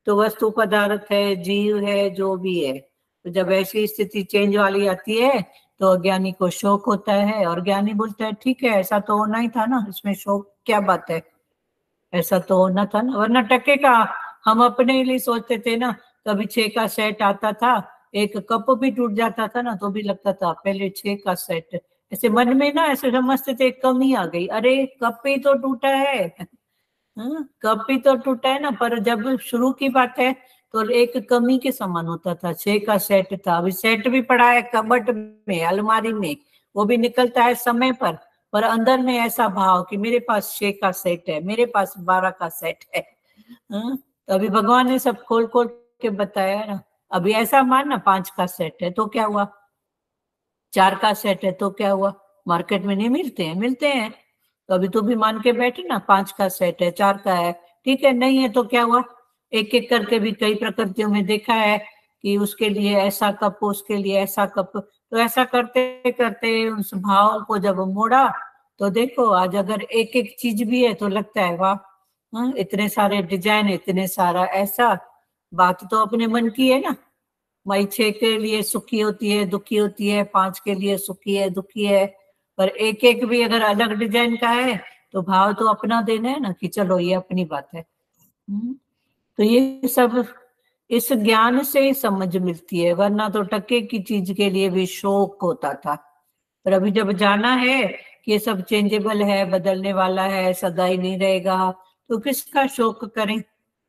तो वस्तु पदार्थ है, जीव है, जो भी है। तो जब ऐसी स्थिति चेंज वाली आती है तो अज्ञानी को शोक होता है, और ज्ञानी बोलता है ठीक है, ऐसा तो होना ही था ना, इसमें शोक क्या बात है, ऐसा तो होना था ना, वरना टके का हम अपने लिए सोचते थे ना। कभी छह का सेट आता था, एक कप भी टूट जाता था ना तो भी लगता था पहले छह का सेट, ऐसे मन में ना ऐसे समझते थे कमी आ गई, अरे कप ही तो टूटा है, हाँ, कप ही तो टूटा है ना। पर जब शुरू की बात है तो एक कमी के समान होता था, छह का सेट था, अभी सेट भी पड़ा है कबट में, अलमारी में, वो भी निकलता है समय पर, पर अंदर में ऐसा भाव कि मेरे पास छह का सेट है, मेरे पास बारह का सेट है। हाँ? तो अभी भगवान ने सब खोल खोल के बताया ना। अभी ऐसा मान ना पांच का सेट है तो क्या हुआ, चार का सेट है तो क्या हुआ, मार्केट में नहीं मिलते हैं, मिलते हैं। तो अभी तो भी मान के बैठे ना, पांच का सेट है, चार का है, ठीक है, नहीं है तो क्या हुआ, एक एक करके भी कई प्रकृतियों में देखा है कि उसके लिए ऐसा कप, उसके लिए ऐसा कप। तो ऐसा करते करते उस भाव को जब मोड़ा तो देखो आज अगर एक एक चीज भी है तो लगता है वाह, हाँ, इतने सारे डिजाइन, इतने सारा ऐसा। बात तो अपने मन की है ना, माई छह के लिए सुखी होती है, दुखी होती है, पांच के लिए सुखी है, दुखी है, पर एक एक भी अगर अलग डिजाइन का है तो भाव तो अपना देना है ना कि चलो ये अपनी बात है। तो ये सब इस ज्ञान से समझ मिलती है, वरना तो टके की चीज के लिए भी शोक होता था। पर अभी जब जाना है कि ये सब चेंजेबल है, बदलने वाला है, सदा ही नहीं रहेगा, तो किसका शोक करें।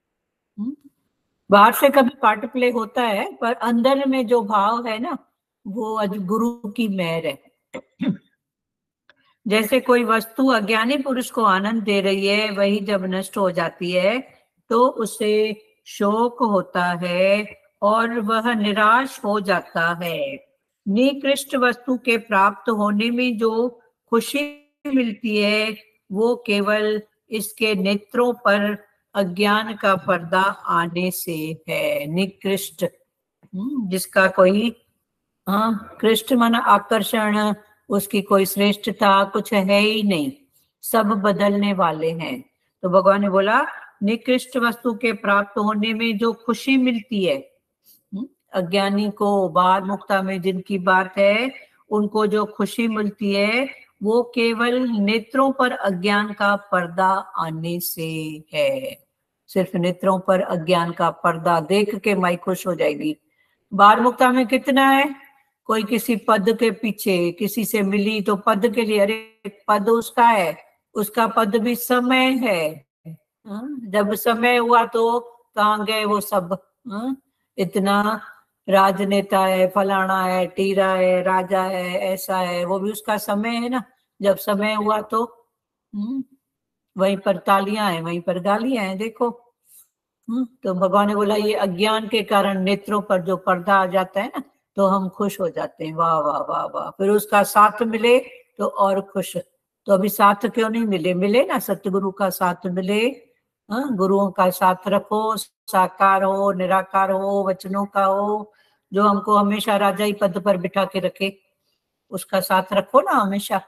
बाहर से कभी पार्ट प्ले होता है पर अंदर में जो भाव है ना वो आज गुरु की मेहर है। जैसे कोई वस्तु अज्ञानी पुरुष को आनंद दे रही है, वही जब नष्ट हो जाती है तो उसे शोक होता है और वह निराश हो जाता है। निकृष्ट वस्तु के प्राप्त होने में जो खुशी मिलती है वो केवल इसके नेत्रों पर अज्ञान का पर्दा आने से है। निकृष्ट, जिसका कोई, हाँ, कृष्ट माना आकर्षण, उसकी कोई श्रेष्ठता कुछ है ही नहीं, सब बदलने वाले हैं। तो भगवान ने बोला निकृष्ट वस्तु के प्राप्त होने में जो खुशी मिलती है, अज्ञानी को, बाल मुक्ता में जिनकी बात है, उनको जो खुशी मिलती है वो केवल नेत्रों पर अज्ञान का पर्दा आने से है। सिर्फ नेत्रों पर अज्ञान का पर्दा देख के माई खुश हो जाएगी। बाल मुक्ता में कितना है, कोई किसी पद के पीछे, किसी से मिली तो पद के लिए, अरे पद उसका है, उसका पद भी समय है, जब समय हुआ तो कहाँ गए वो सब। इतना राजनेता है, फलाना है, टीरा है, राजा है, ऐसा है, वो भी उसका समय है ना, जब समय हुआ तो वहीं पर तालियां हैं, वहीं पर गालियां हैं, देखो। तो भगवान ने बोला ये अज्ञान के कारण नेत्रों पर जो पर्दा आ जाता है ना तो हम खुश हो जाते हैं, वाह वाह वाह वाह, फिर उसका साथ मिले तो और खुश। तो अभी साथ क्यों नहीं मिले, मिले ना, सतगुरु का साथ मिले, हाँ, गुरुओं का साथ रखो, साकार हो, निराकार हो, वचनों का हो, जो हमको हमेशा राजा ही पद पर बिठा के रखे, उसका साथ रखो ना हमेशा।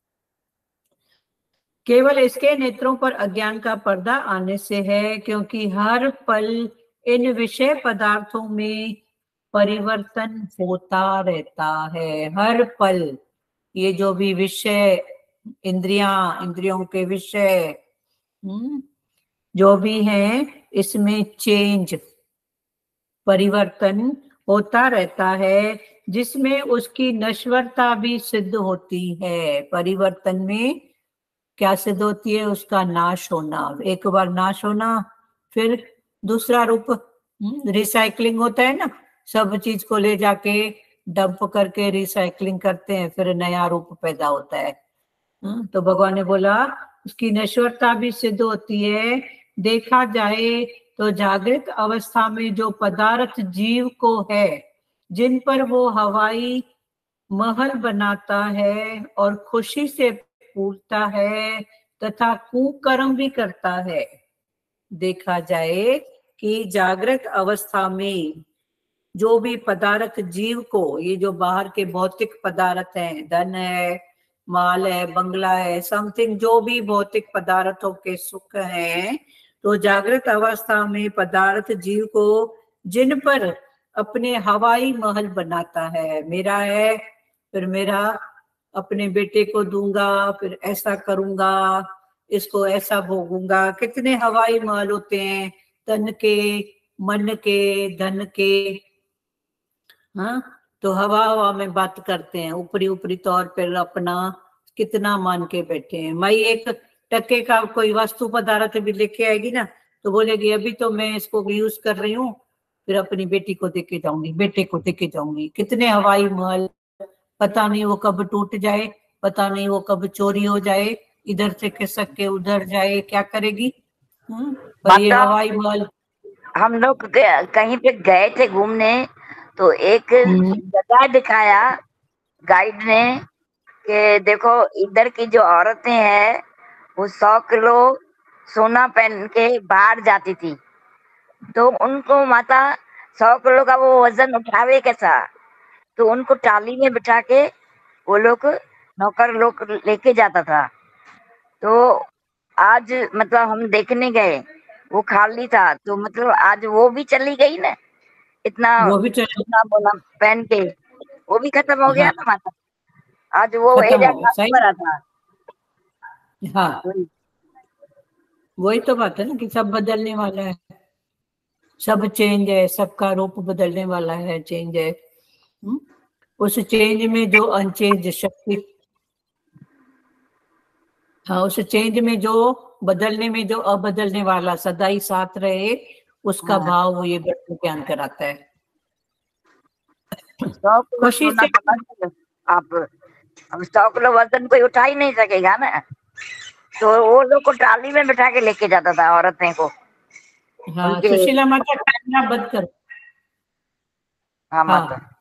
केवल इसके नेत्रों पर अज्ञान का पर्दा आने से है, क्योंकि हर पल इन विषय पदार्थों में परिवर्तन होता रहता है। हर पल ये जो भी विषय, इंद्रियां, इंद्रियों के विषय जो भी हैं, इसमें चेंज, परिवर्तन होता रहता है, जिसमें उसकी नश्वरता भी सिद्ध होती है। परिवर्तन में क्या सिद्ध होती है, उसका नाश होना। एक बार नाश होना, फिर दूसरा रूप, रिसाइकलिंग होता है ना, सब चीज को ले जाके डंप करके रिसाइकलिंग करते हैं, फिर नया रूप पैदा होता है। तो भगवान ने बोला उसकी नश्वरता भी सिद्ध होती है। देखा जाए तो जागृत अवस्था में जो पदार्थ जीव को है, जिन पर वो हवाई महल बनाता है और खुशी से फूलता है तथा कुकर्म भी करता है। देखा जाए कि जागृत अवस्था में जो भी पदार्थ जीव को, ये जो बाहर के भौतिक पदार्थ हैं, धन है, माल है, बंगला है, समथिंग, जो भी भौतिक पदार्थों के सुख हैं, तो जागृत अवस्था में पदार्थ जीव को जिन पर अपने हवाई महल बनाता है, मेरा है फिर मेरा अपने बेटे को दूंगा, फिर ऐसा करूंगा, इसको ऐसा भोगूंगा। कितने हवाई महल होते हैं, तन के, मन के, धन के। हाँ, तो हवा हवा में बात करते हैं, ऊपरी ऊपरी तौर पर अपना कितना मान के बैठे हैं। मैं एक टके का कोई वस्तु पदार्थ भी लेके आएगी ना, तो बोलेगी अभी तो मैं इसको यूज कर रही हूँ, फिर अपनी बेटी को देके जाऊंगी, बेटे को देके जाऊंगी। कितने हवाई महल, पता नहीं वो कब टूट जाए, पता नहीं वो कब चोरी हो जाए, इधर से खिसक के उधर जाए, क्या करेगी। हम्म, पर ये हवाई महल। हम लोग कहीं पे गए थे घूमने, तो एक जगह दिखाया गाइड ने कि देखो इधर की जो औरतें हैं वो सौ किलो सोना पहन के बाहर जाती थी, तो उनको माता सौ किलो का वो वजन उठावे कैसा, तो उनको टाली में बिठा के वो लोग नौकर लोग लेके जाता था। तो आज मतलब हम देखने गए, वो खाली था, तो मतलब आज वो भी चली गई ना, इतना वो भी चली, इतना बोला पहन के, वो भी खत्म हो गया। हाँ, ना माता, आज वो खत्म एरिया हो गया, सही। भरा था। हाँ, वही तो बात है ना कि सब बदलने वाला है, सब चेंज है, सबका रूप बदलने वाला है, चेंज है। हुँ? उस चेंज में जो अनचेंज शक्ति, हाँ, उस चेंज में जो बदलने में जो अबदलने वाला सदा ही साथ रहे, उसका हाँ। भाव वो ये ब्रह्म ज्ञान कराता है। सौ किलो खुशी सोना से, समझ आप, अब सौ किलो वजन कोई उठा ही नहीं सकेगा ना, तो वो लोग को ट्राली में बिठा के लेके जाता था औरतें को। हाँ, उनके सुशीला माता कैमरा बंद करो। हाँ माता, हाँ,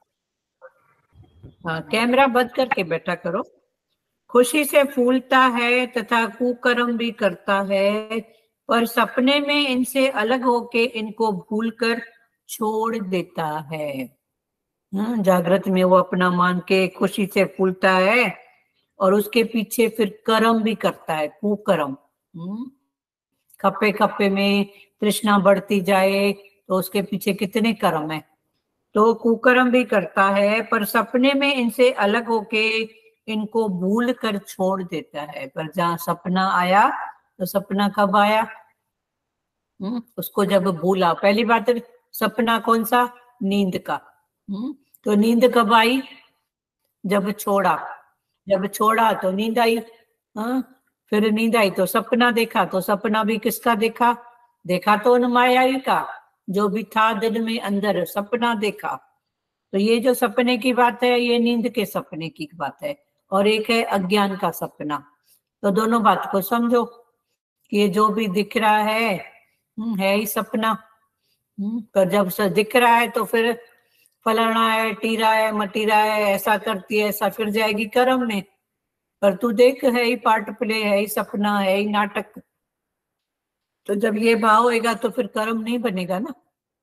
हाँ, कैमरा बंद करके बैठा करो। खुशी से फूलता है तथा कुकर्म भी करता है, पर सपने में इनसे अलग होके इनको भूलकर छोड़ देता है। हम्म, जागृत में वो अपना मान के खुशी से फूलता है, और उसके पीछे फिर कर्म भी करता है, कुकर्म। हम्म, खप्पे खप्पे में तृष्णा बढ़ती जाए तो उसके पीछे कितने कर्म है। तो कुकर्म भी करता है, पर सपने में इनसे अलग होके इनको भूल कर छोड़ देता है। पर जहाँ सपना आया, तो सपना कब आया, हम्म, उसको जब भूला। पहली बात है, सपना कौन सा, नींद का। हम्म, तो नींद कब आई, जब छोड़ा, जब छोड़ा तो नींद आई। हाँ, फिर नींद आई तो सपना देखा, तो सपना भी किसका देखा, देखा तो उन मायावी का, जो भी था दिल में अंदर, सपना देखा। तो ये जो सपने की बात है, ये नींद के सपने की बात है, और एक है अज्ञान का सपना। तो दोनों बात को समझो कि ये जो भी दिख रहा है है ही सपना। पर जब से दिख रहा है तो फिर फलाना है, टीरा है, मटीरा है, ऐसा करती है, ऐसा फिर जाएगी कर्म में। पर तू देख, है ही पार्ट प्ले, है ही सपना, है ही नाटक। तो जब ये भाव होएगा तो फिर कर्म नहीं बनेगा ना।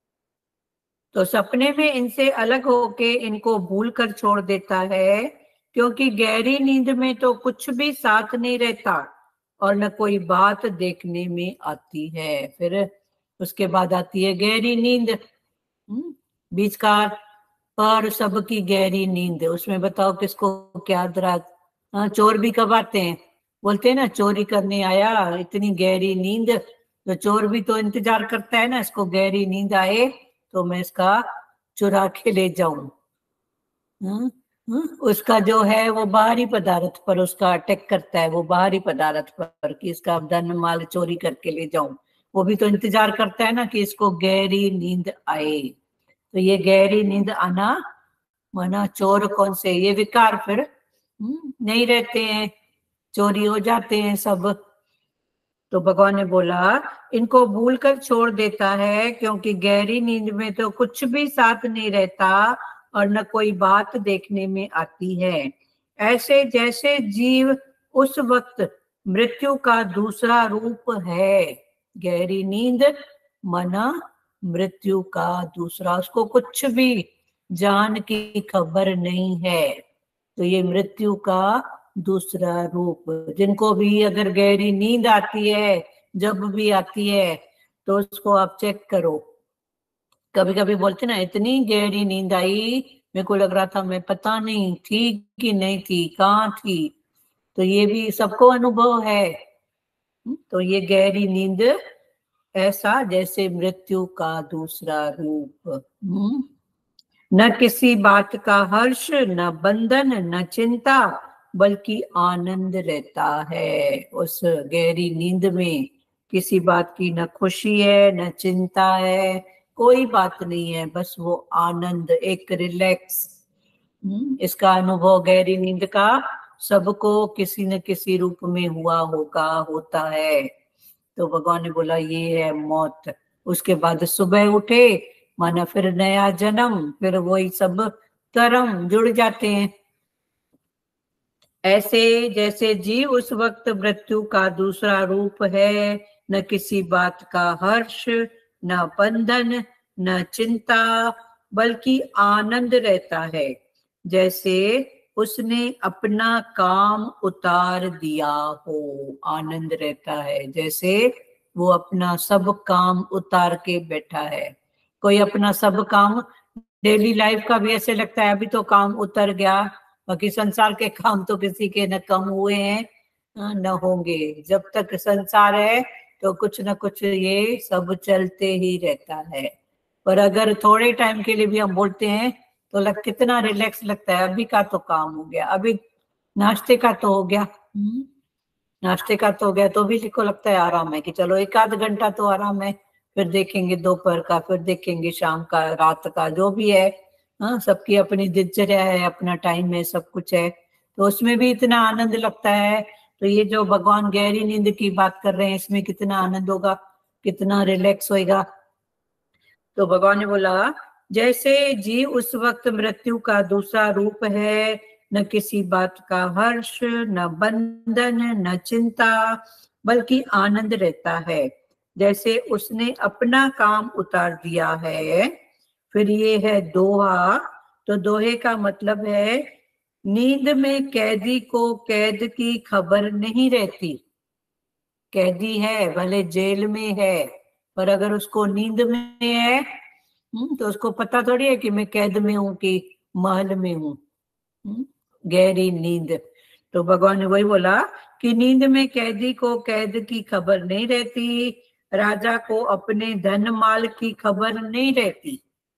तो सपने में इनसे अलग होके इनको भूल कर छोड़ देता है, क्योंकि गहरी नींद में तो कुछ भी साथ नहीं रहता और न कोई बात देखने में आती है। फिर उसके बाद आती है गहरी नींद, बीच का पर सबकी गहरी नींद। उसमें बताओ किसको क्या दराज। हाँ, चोर भी कब आते हैं, बोलते हैं ना चोरी करने आया, इतनी गहरी नींद। तो चोर भी तो इंतजार करता है ना, इसको गहरी नींद आए तो मैं इसका चुरा के ले जाऊं। उसका जो है वो बाहरी पदार्थ पर उसका अटैक करता है, वो बाहरी पदार्थ पर कि इसका धन माल चोरी करके ले जाऊं। वो भी तो इंतजार करता है ना कि इसको गहरी नींद आए। तो ये गहरी नींद आना माना चोर कौन से, ये विकार फिर नहीं रहते हैं, चोरी हो जाते हैं सब। तो भगवान ने बोला इनको भूल कर छोड़ देता है, क्योंकि गहरी नींद में तो कुछ भी साथ नहीं रहता और न कोई बात देखने में आती है। ऐसे जैसे जीव उस वक्त मृत्यु का दूसरा रूप है। गहरी नींद मना मृत्यु का दूसरा, उसको कुछ भी जान की खबर नहीं है। तो ये मृत्यु का दूसरा रूप। जिनको भी अगर गहरी नींद आती है, जब भी आती है, तो उसको आप चेक करो। कभी कभी बोलते ना इतनी गहरी नींद आई, मेरे को लग रहा था मैं पता नहीं थी कि नहीं थी, कहाँ थी। तो ये भी सबको अनुभव है। तो ये गहरी नींद ऐसा जैसे मृत्यु का दूसरा रूप। न किसी बात का हर्ष, न बंधन, न चिंता, बल्कि आनंद रहता है उस गहरी नींद में। किसी बात की न खुशी है न चिंता है, कोई बात नहीं है, बस वो आनंद, एक रिलैक्स। इसका अनुभव गहरी नींद का सबको किसी न किसी रूप में हुआ होगा, होता है। तो भगवान ने बोला ये है मौत। उसके बाद सुबह उठे माना फिर नया जन्म, फिर वही सब कर्म जुड़ जाते हैं। ऐसे जैसे जीव उस वक्त मृत्यु का दूसरा रूप है, न किसी बात का हर्ष, न बंधन, न चिंता, बल्कि आनंद रहता है, जैसे उसने अपना काम उतार दिया हो। आनंद रहता है जैसे वो अपना सब काम उतार के बैठा है। कोई अपना सब काम डेली लाइफ का भी ऐसे लगता है अभी तो काम उतर गया, बाकी संसार के काम तो किसी के न कम हुए हैं न होंगे। जब तक संसार है तो कुछ न कुछ ये सब चलते ही रहता है। पर अगर थोड़े टाइम के लिए भी हम बोलते हैं तो लग कितना रिलैक्स लगता है, अभी का तो काम हो गया, अभी नाश्ते का तो हो गया, नाश्ते का तो हो गया, तो भी को लगता है आराम है कि चलो एक आध घंटा तो आराम है, फिर देखेंगे दोपहर का, फिर देखेंगे शाम का, रात का, जो भी है। हाँ, सबकी अपनी दिनचर्या है, अपना टाइम है, सब कुछ है, तो उसमें भी इतना आनंद लगता है। तो ये जो भगवान गहरी नींद की बात कर रहे हैं, इसमें कितना आनंद होगा, कितना रिलैक्स होएगा। तो भगवान ने बोला जैसे जीव उस वक्त मृत्यु का दूसरा रूप है, न किसी बात का हर्ष, न बंधन, न चिंता, बल्कि आनंद रहता है, जैसे उसने अपना काम उतार दिया है। फिर ये है दोहा। तो दोहे का मतलब है नींद में कैदी को कैद की खबर नहीं रहती। कैदी है भले जेल में है, पर अगर उसको नींद में है तो उसको पता थोड़ी है कि मैं कैद में हूं कि महल में हूं। गहरी नींद। तो भगवान ने वही बोला कि नींद में कैदी को कैद की खबर नहीं रहती, राजा को अपने धन माल की खबर नहीं रहती।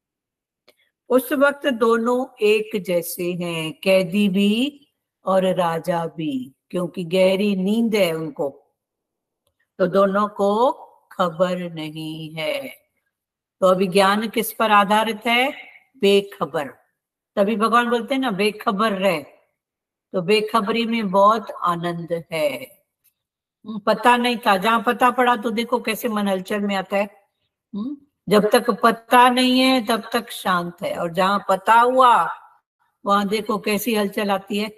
उस वक्त दोनों एक जैसे हैं, कैदी भी और राजा भी, क्योंकि गहरी नींद है उनको, तो दोनों को खबर नहीं है। तो अभी ज्ञान किस पर आधारित है? बेखबर। तभी भगवान बोलते हैं ना बेखबर रहे। तो बेखबरी में बहुत आनंद है। पता नहीं था, जहां पता पड़ा तो देखो कैसे मन हलचल में आता है। जब तक पता नहीं है तब तक शांत है, और जहां पता हुआ वहां देखो कैसी हलचल आती है।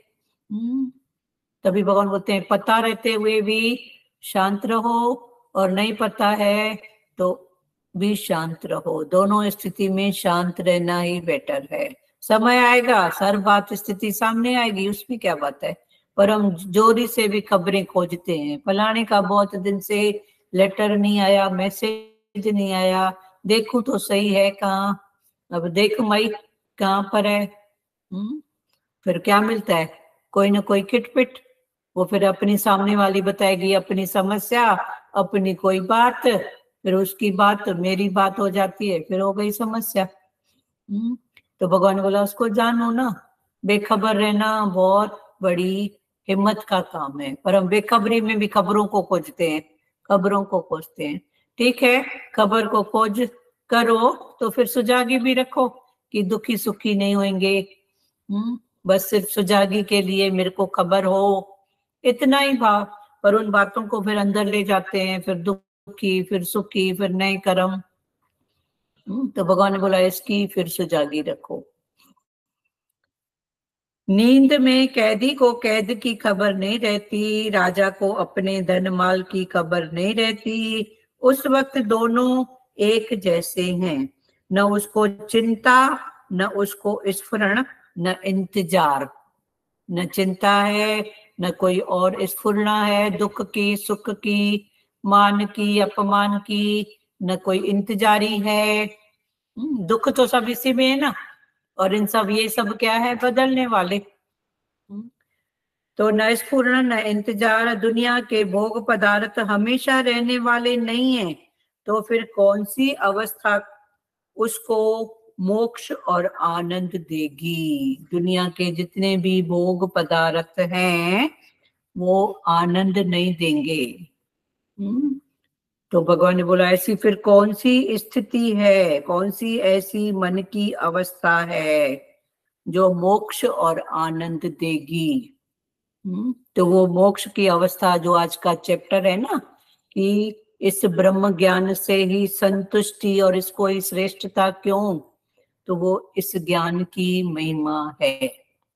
तभी भगवान बोलते हैं पता रहते हुए भी शांत रहो, और नहीं पता है तो भी शांत रहो। दोनों स्थिति में शांत रहना ही बेटर है। समय आएगा, हर बात स्थिति सामने आएगी, उसमें क्या बात है। पर हम जोरी से भी खबरें खोजते हैं, फलाने का बहुत दिन से लेटर नहीं आया, मैसेज नहीं आया, देखूं तो सही है कहाँ, अब देख मई कहाँ पर है। हुँ? फिर क्या मिलता है? कोई ना कोई किटपिट। वो फिर अपनी सामने वाली बताएगी अपनी समस्या, अपनी कोई बात, फिर उसकी बात मेरी बात हो जाती है, फिर हो गई समस्या। तो भगवान बोला उसको जानो ना, बेखबर रहना बहुत बड़ी हिम्मत का काम है। पर हम बेखबरी में भी खबरों को खोजते हैं, खबरों को खोजते हैं। ठीक है, खबर को खोज करो तो फिर सुजागी भी रखो कि दुखी सुखी नहीं होंगे। हम्म बस सिर्फ सुजागी के लिए मेरे को खबर हो, इतना ही भाव। पर उन बातों को फिर अंदर ले जाते हैं, फिर दुखी, फिर सुखी, फिर नए कर्म। तो भगवान ने बोला इसकी फिर सुजागी रखो। नींद में कैदी को कैद की खबर नहीं रहती, राजा को अपने धन माल की खबर नहीं रहती। उस वक्त दोनों एक जैसे हैं, न उसको चिंता, न उसको स्फुरण, न इंतजार। न चिंता है, न कोई और स्फुरना है दुख की, सुख की, मान की, अपमान की, न कोई इंतजारी है। दुख तो सब इसी में है ना, और इन सब ये सब क्या है, बदलने वाले। तो न स्फुरण न इंतजार, दुनिया के भोग पदार्थ हमेशा रहने वाले नहीं है, तो फिर कौन सी अवस्था उसको मोक्ष और आनंद देगी। दुनिया के जितने भी भोग पदार्थ हैं वो आनंद नहीं देंगे। हम्म तो भगवान ने बोला ऐसी फिर कौन सी स्थिति है, कौन सी ऐसी मन की अवस्था है जो मोक्ष और आनंद देगी। हम्म तो वो मोक्ष की अवस्था जो आज का चैप्टर है ना, कि इस ब्रह्म ज्ञान से ही संतुष्टि और इसको ही श्रेष्ठता क्यों, तो वो इस ज्ञान की महिमा है।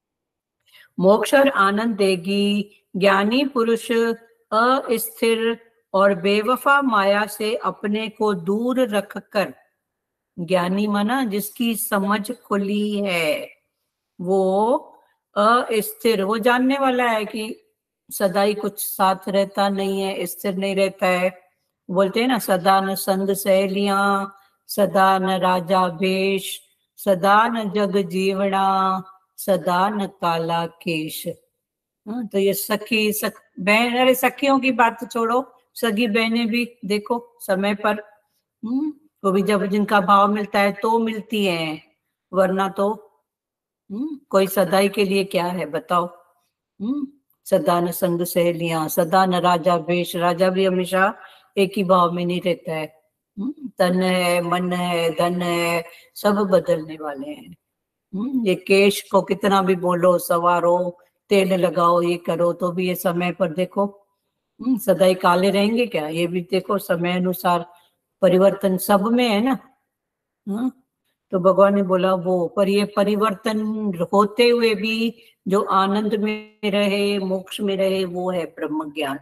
मोक्ष और आनंद देगी। ज्ञानी पुरुष अस्थिर और बेवफा माया से अपने को दूर रखकर, ज्ञानी माना जिसकी समझ खुली है, वो अस्थिर, वो जानने वाला है कि सदा ही कुछ साथ रहता नहीं है, स्थिर नहीं रहता है। बोलते हैं ना, सदा न संग सहेलियां, सदा न राजा भेष, सदा न जग जीवना, सदा न काला केश। हाँ, तो ये सखी सख बहन, अरे सखियों की बात छोड़ो, सगी बहनें भी देखो समय पर, हम्म वो भी जब जिनका भाव मिलता है तो मिलती हैं, वरना तो हम्म कोई सदाई के लिए क्या है बताओ। हम्म सदा न संग सहेलियां, सदा न राजा भेष, राजा भी हमेशा एक ही भाव में नहीं रहता है। हम्म तन है, मन है, धन है, सब बदलने वाले हैं। हम्म ये केश को कितना भी बोलो, सवारो, तेल लगाओ, ये करो, तो भी ये समय पर देखो हम्म सदाई काले रहेंगे क्या, ये भी देखो समय अनुसार परिवर्तन सब में है ना। हाँ तो भगवान ने बोला वो, पर ये परिवर्तन होते हुए भी जो आनंद में रहे, मोक्ष में रहे, वो है ब्रह्म ज्ञान।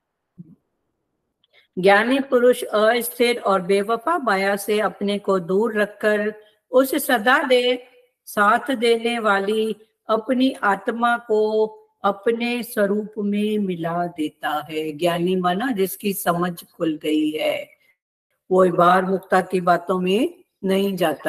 ज्ञानी पुरुष अस्थिर और बेवफा माया से अपने को दूर रखकर उस सदा दे साथ देने वाली अपनी आत्मा को अपने स्वरूप में मिला देता है। ज्ञानी माना जिसकी समझ खुल गई है, वो बाहर मुक्ता की बातों में नहीं जाता।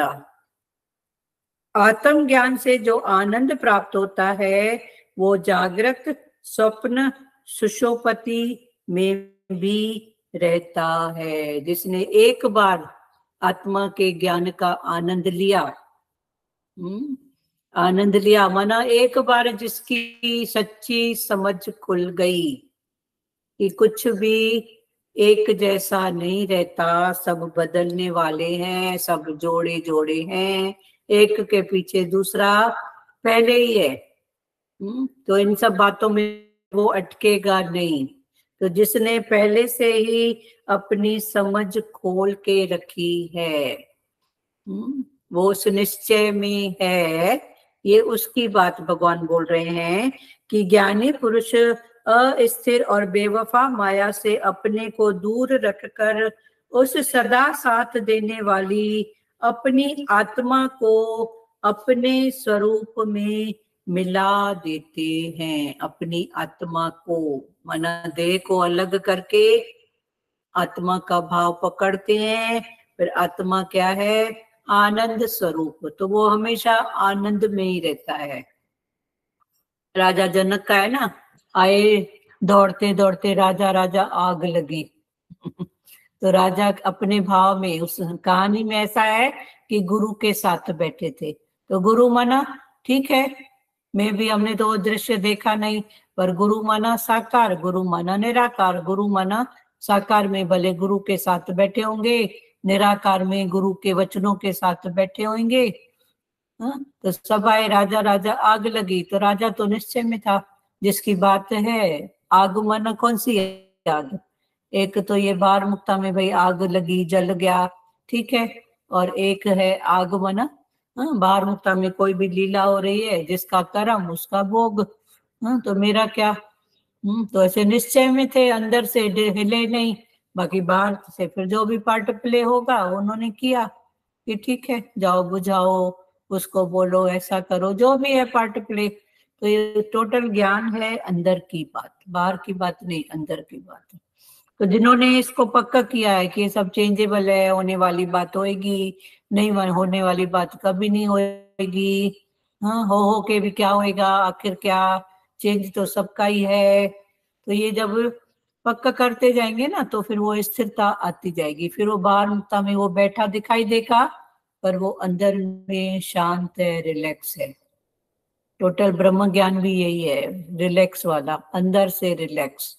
आत्म ज्ञान से जो आनंद प्राप्त होता है वो जागृत, स्वप्न, सुषुप्ति में भी रहता है। जिसने एक बार आत्मा के ज्ञान का आनंद लिया, हम्म आनंद लिया माना एक बार जिसकी सच्ची समझ खुल गई कि कुछ भी एक जैसा नहीं रहता, सब बदलने वाले हैं, सब जोड़े जोड़े हैं, एक के पीछे दूसरा पहले ही है। हम्म तो इन सब बातों में वो अटकेगा नहीं। तो जिसने पहले से ही अपनी समझ खोल के रखी है, हम्म वो उस निश्चय में है। ये उसकी बात भगवान बोल रहे हैं कि ज्ञानी पुरुष अस्थिर और बेवफा माया से अपने को दूर रखकर उस सदा साथ देने वाली अपनी आत्मा को अपने स्वरूप में मिला देते हैं। अपनी आत्मा को माना देह को अलग करके आत्मा का भाव पकड़ते हैं, फिर आत्मा क्या है, आनंद स्वरूप, तो वो हमेशा आनंद में ही रहता है। राजा जनक का है ना, आए दौड़ते दौड़ते राजा राजा आग लगी तो राजा अपने भाव में, उस कहानी में ऐसा है कि गुरु के साथ बैठे थे, तो गुरु माना ठीक है, मैं भी हमने तो वो दृश्य देखा नहीं, पर गुरु माना साकार, गुरु माना निराकार, गुरु माना साकार में भले गुरु के साथ बैठे होंगे, निराकार में गुरु के वचनों के साथ बैठे होंगे। हाँ तो सब आए, राजा राजा आग लगी, तो राजा तो निश्चय में था जिसकी बात है। आग माना कौन सी है आग, एक तो ये बार मुक्ता में भाई आग लगी जल गया, ठीक है, और एक है आग माना हाँ बाहर मुक्ता में कोई भी लीला हो रही है, जिसका कर्म उसका भोग। हाँ तो मेरा क्या, हम्म तो ऐसे निश्चय में थे, अंदर से हिले नहीं, बाकी बाहर से फिर जो भी पार्ट प्ले होगा उन्होंने किया कि ठीक है जाओ बुझाओ, उसको बोलो, ऐसा करो, जो भी है पार्ट प्ले। तो ये टोटल ज्ञान है अंदर की बात, बाहर की बात नहीं, अंदर की बात है। तो जिन्होंने इसको पक्का किया है कि ये सब चेंजेबल है, होने वाली बात होएगी, नहीं होने वाली बात कभी नहीं होएगी, हाँ हो हो के भी क्या होएगा, आखिर क्या, चेंज तो सबका ही है। तो ये जब पक्का करते जाएंगे ना तो फिर वो स्थिरता आती जाएगी, फिर वो बाहर मुक्ता में वो बैठा दिखाई देगा पर वो अंदर में शांत है, रिलैक्स है। टोटल ब्रह्म ज्ञान भी यही है, रिलैक्स वाला, अंदर से रिलैक्स।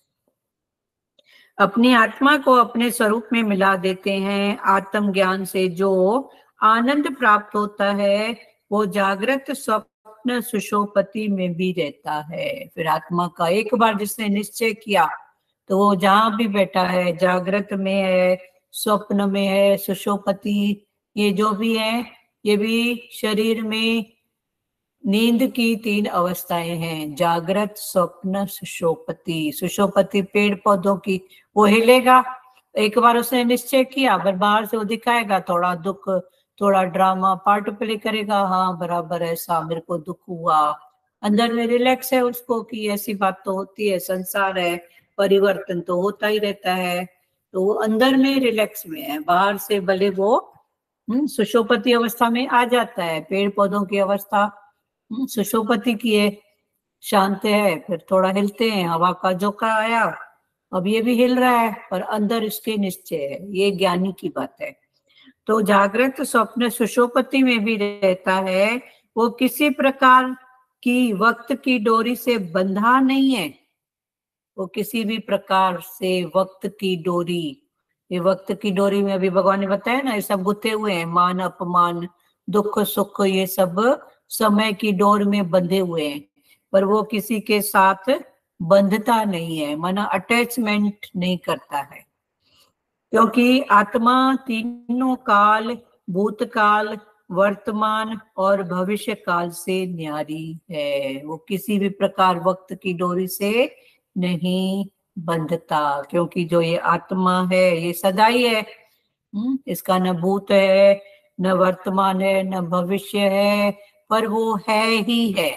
अपनी आत्मा को अपने स्वरूप में मिला देते हैं। आत्म ज्ञान से जो आनंद प्राप्त होता है वो जागृत स्वप्न सुषुप्ति में भी रहता है। फिर आत्मा का एक बार जिसने निश्चय किया तो वो जहां भी बैठा है, जागृत में है, स्वप्न में है, सुषुप्ति, ये जो भी है, ये भी शरीर में नींद की तीन अवस्थाएं हैं, जागृत, स्वप्न, सुषुप्ति। सुषुप्ति पेड़ पौधों की, वो हिलेगा, एक बार उसने निश्चय किया, पर बाहर से वो दिखाएगा, थोड़ा दुख, थोड़ा ड्रामा पार्ट प्ले करेगा, हाँ बराबर ऐसा मेरे को दुख हुआ, अंदर में रिलैक्स है उसको कि ऐसी बात तो होती है, संसार है, परिवर्तन तो होता ही रहता है, तो वो अंदर में रिलैक्स में है। बाहर से भले वो सुषुप्ति अवस्था में आ जाता है, पेड़ पौधों की अवस्था सुषुप्ति की है, शांत है, फिर थोड़ा हिलते हैं, हवा का झोंका आया, अब ये भी हिल रहा है, पर अंदर इसके निश्चय है, ये ज्ञानी की बात है। तो जागृत स्वप्न सुषुप्ति में भी रहता है, वो किसी प्रकार की वक्त की डोरी से बंधा नहीं है, वो किसी भी प्रकार से वक्त की डोरी, ये वक्त की डोरी में अभी भगवान ने बताया ना, ये सब गुथे हुए हैं, मान अपमान, दुख सुख, ये सब समय की डोर में बंधे हुए हैं, पर वो किसी के साथ बंधता नहीं है, माना अटैचमेंट नहीं करता है, क्योंकि आत्मा तीनों काल, भूतकाल, वर्तमान और भविष्य काल से न्यारी है। वो किसी भी प्रकार वक्त की डोरी से नहीं बंधता, क्योंकि जो ये आत्मा है ये सदाई है, इसका न भूत है, न वर्तमान है, न भविष्य है, पर वो है ही है,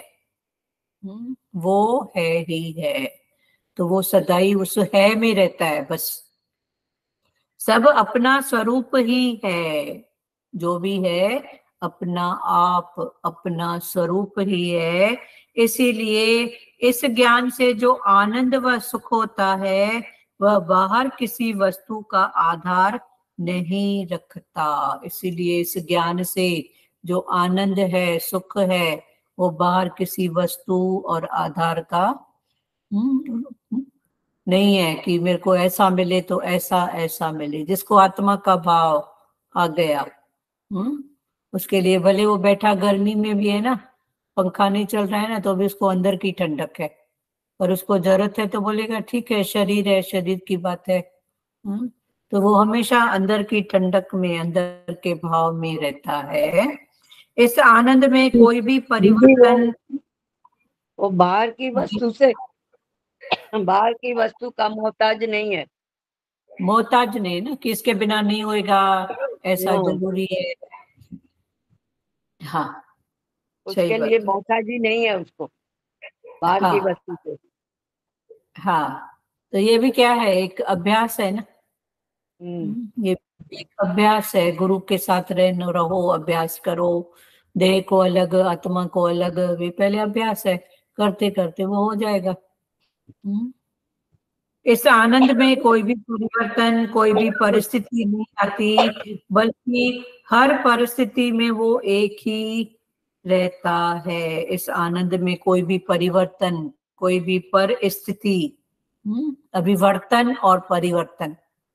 वो है ही है, तो वो सदाई उस है में रहता है बस। सब अपना स्वरूप ही है, जो भी है अपना आप, अपना स्वरूप ही है। इसीलिए इस ज्ञान से जो आनंद व सुख होता है वह बाहर किसी वस्तु का आधार नहीं रखता। इसीलिए इस ज्ञान से जो आनंद है, सुख है, वो बाहर किसी वस्तु और आधार का नहीं है कि मेरे को ऐसा मिले तो ऐसा ऐसा मिले। जिसको आत्मा का भाव आ गया, हम्म उसके लिए भले वो बैठा गर्मी में भी है ना, पंखा नहीं चल रहा है ना, तो भी उसको अंदर की ठंडक है, और उसको जरूरत है तो बोलेगा ठीक है, शरीर है, शरीर की बात है, हम्म तो वो हमेशा अंदर की ठंडक में, अंदर के भाव में रहता है। इस आनंद में कोई भी परिवर्तन, वो बाहर की वस्तु से, बाहर की वस्तु का मोहताज नहीं है, मोहताज नहीं ना, कि इसके बिना नहीं होएगा, ऐसा जरूरी है, हाँ उसके लिए मोहताजी नहीं है उसको बाहर हाँ, की वस्तु से। हाँ, तो ये भी क्या है, एक अभ्यास है ना, ये एक अभ्यास है, गुरु के साथ रहने रहो, अभ्यास करो, देह को अलग, आत्मा को अलग, वे पहले अभ्यास है, करते करते वो हो जाएगा। इस आनंद में कोई भी परिवर्तन, कोई भी परिस्थिति नहीं आती, बल्कि हर परिस्थिति में वो एक ही रहता है। इस आनंद में कोई भी परिवर्तन, कोई भी परिस्थिति, अभिवर्तन और परिवर्तन